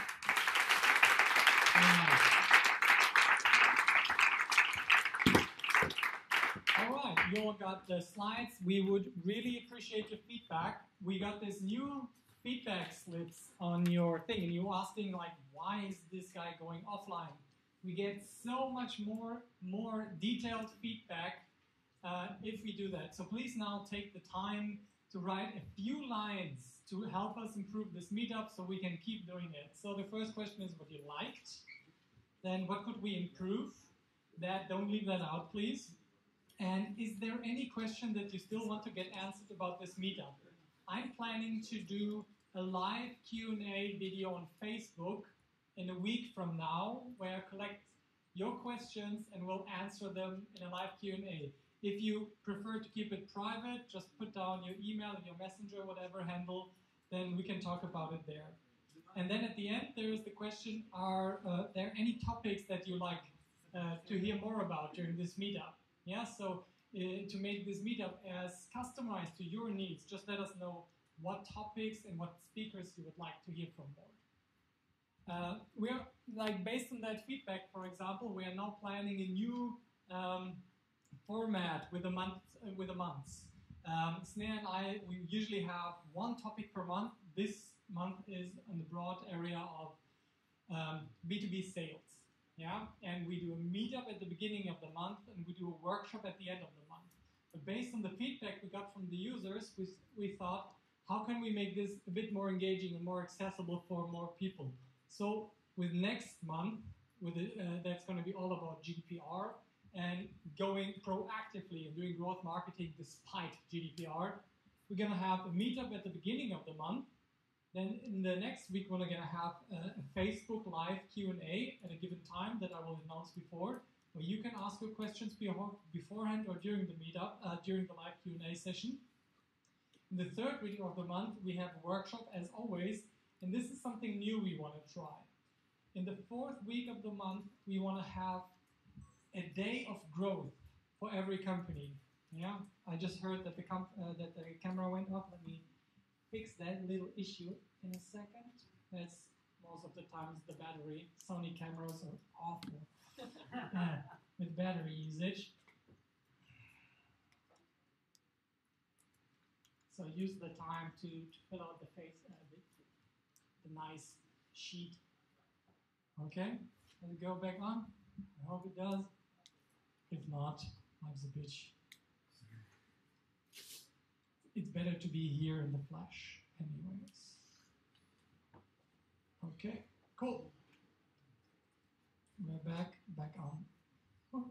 All right, you all got the slides. We would really appreciate your feedback. We got this new feedback slips on your thing, and you asking like, why is this guy going offline? We get so much more, more detailed feedback uh, if we do that. So please now take the time to write a few lines to help us improve this meetup so we can keep doing it. So the first question is what you liked. Then what could we improve? That, don't leave that out, please. And is there any question that you still want to get answered about this meetup? I'm planning to do a live Q and A video on Facebook in a week from now, where I collect your questions and we'll answer them in a live Q and A. If you prefer to keep it private, just put down your email, your messenger, whatever handle, then we can talk about it there. And then at the end, there is the question, are uh, there any topics that you like uh, to hear more about during this meetup? Yeah, so uh, to make this meetup as customized to your needs, just let us know what topics and what speakers you would like to hear from more. Uh, we're, like, based on that feedback, for example, we are now planning a new um, format with a month, uh, with a month. Um, Sneh and I, we usually have one topic per month. This month is in the broad area of um, B two B sales, yeah? And we do a meetup at the beginning of the month, and we do a workshop at the end of the month. But based on the feedback we got from the users, we, we thought, how can we make this a bit more engaging and more accessible for more people? So with next month, with it, uh, that's going to be all about G D P R and going proactively and doing growth marketing despite G D P R. we're going to have a meetup at the beginning of the month. Then in the next week, we're going to have a, a Facebook Live Q and A at a given time that I will announce before, where you can ask your questions before, beforehand or during the meetup, uh, during the live Q and A session. In the third week of the month, we have a workshop as always, and this is something new we want to try. In the fourth week of the month, we want to have a day of growth for every company. Yeah, I just heard that the comp uh, that the camera went off. Let me fix that little issue in a second. That's most of the times the battery. Sony cameras are awful uh, with battery usage. So use the time to, to fill out the face, uh, the, the nice sheet. Okay, let it go back on. I hope it does. If not, life's a bitch. It's better to be here in the flesh, anyways. Okay, cool. We're back, back on.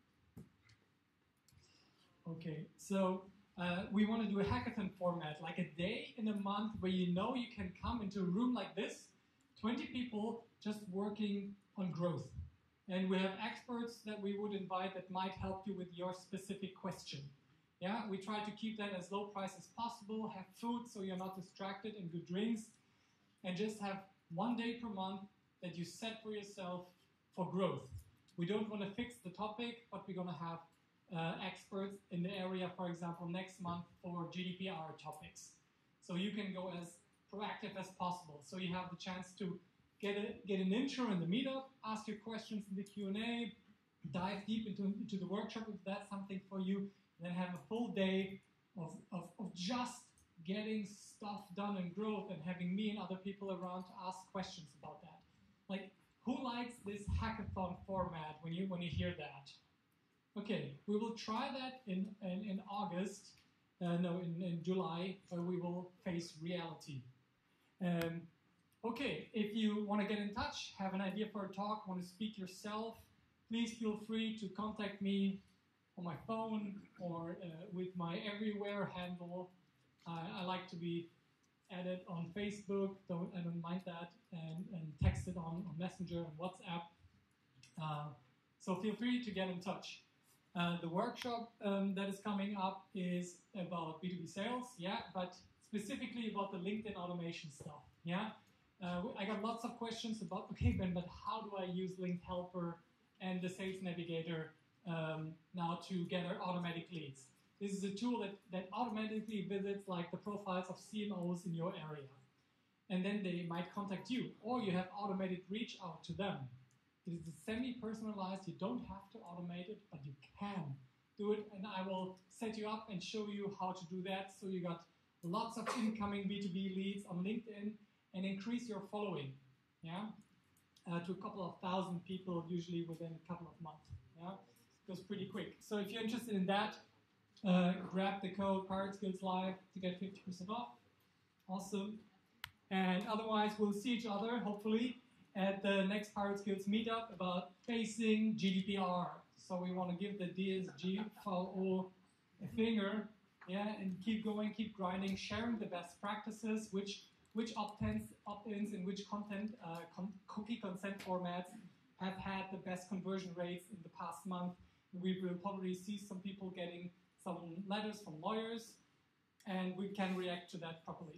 Okay, so uh, we want to do a hackathon format, like a day in a month where you know you can come into a room like this, twenty people just working on growth. And we have experts that we would invite that might help you with your specific question. Yeah, we try to keep that as low price as possible, have food so you're not distracted, and good drinks, and just have one day per month that you set for yourself for growth. We don't want to fix the topic, but we're going to have uh, experts in the area, for example, next month for G D P R topics. So you can go as proactive as possible. So you have the chance to get, a, get an intro in the meetup, ask your questions in the Q and A, dive deep into, into the workshop if that's something for you, and then have a full day of, of, of just getting stuff done and growth and having me and other people around to ask questions about that. Like, who likes this hackathon format when you when you hear that? Okay, we will try that in, in, in August, uh, no, in, in July, where we will face reality. Um, okay, if you want to get in touch, have an idea for a talk, want to speak yourself, please feel free to contact me on my phone or uh, with my everywhere handle. Uh, I like to be added on Facebook, don't, I don't mind that, and, and text it on, on Messenger and WhatsApp. Uh, so feel free to get in touch. Uh, the workshop um, that is coming up is about B two B sales, yeah, but specifically about the LinkedIn automation stuff, yeah. Uh, I got lots of questions about, okay, Ben, but how do I use Linked Helper and the Sales Navigator um, now to gather automatic leads? This is a tool that, that automatically visits like the profiles of C M Os in your area. And then they might contact you, or you have automated reach out to them. It is semi-personalized. You don't have to automate it, but you can do it. And I will set you up and show you how to do that so you got lots of incoming B two B leads on LinkedIn and increase your following, yeah, uh, to a couple of thousand people, usually within a couple of months. Yeah, it goes pretty quick. So if you're interested in that, uh, grab the code Pirate Skills Live to get fifty percent off. Awesome. And otherwise, we'll see each other, hopefully, at the next Pirate Skills meetup about facing G D P R. So we want to give the D S G V O a finger, yeah, and keep going, keep grinding, sharing the best practices, which which opt-ins, opt-ins and which content, uh, con cookie consent formats have had the best conversion rates in the past month. We will probably see some people getting some letters from lawyers, and we can react to that properly.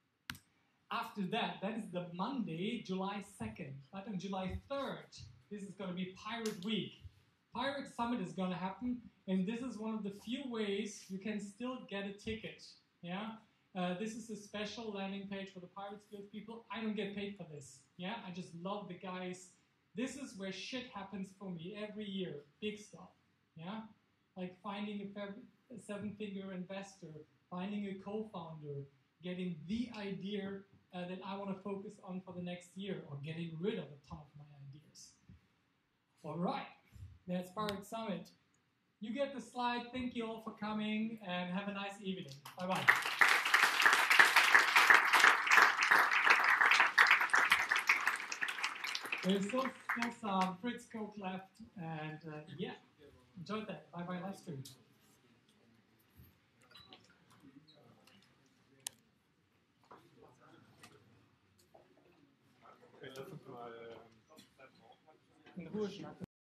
After that, that is the Monday, July second. But on July third, this is going to be Pirate Week. Pirate Summit is going to happen, and this is one of the few ways you can still get a ticket. Yeah, uh, this is a special landing page for the Pirate Skills people. I don't get paid for this. Yeah, I just love the guys. This is where shit happens for me every year. Big stuff. Yeah, like finding a, a seven-figure investor, finding a co-founder, getting the idea uh, that I want to focus on for the next year, or getting rid of a ton of my ideas. All right, that's Pirate Summit. You get the slide. Thank you all for coming, and have a nice evening. Bye-bye. There's still, still some Fritz Coke left, and uh, yeah, enjoyed that. Bye-bye live stream. in Ruhe schnacken.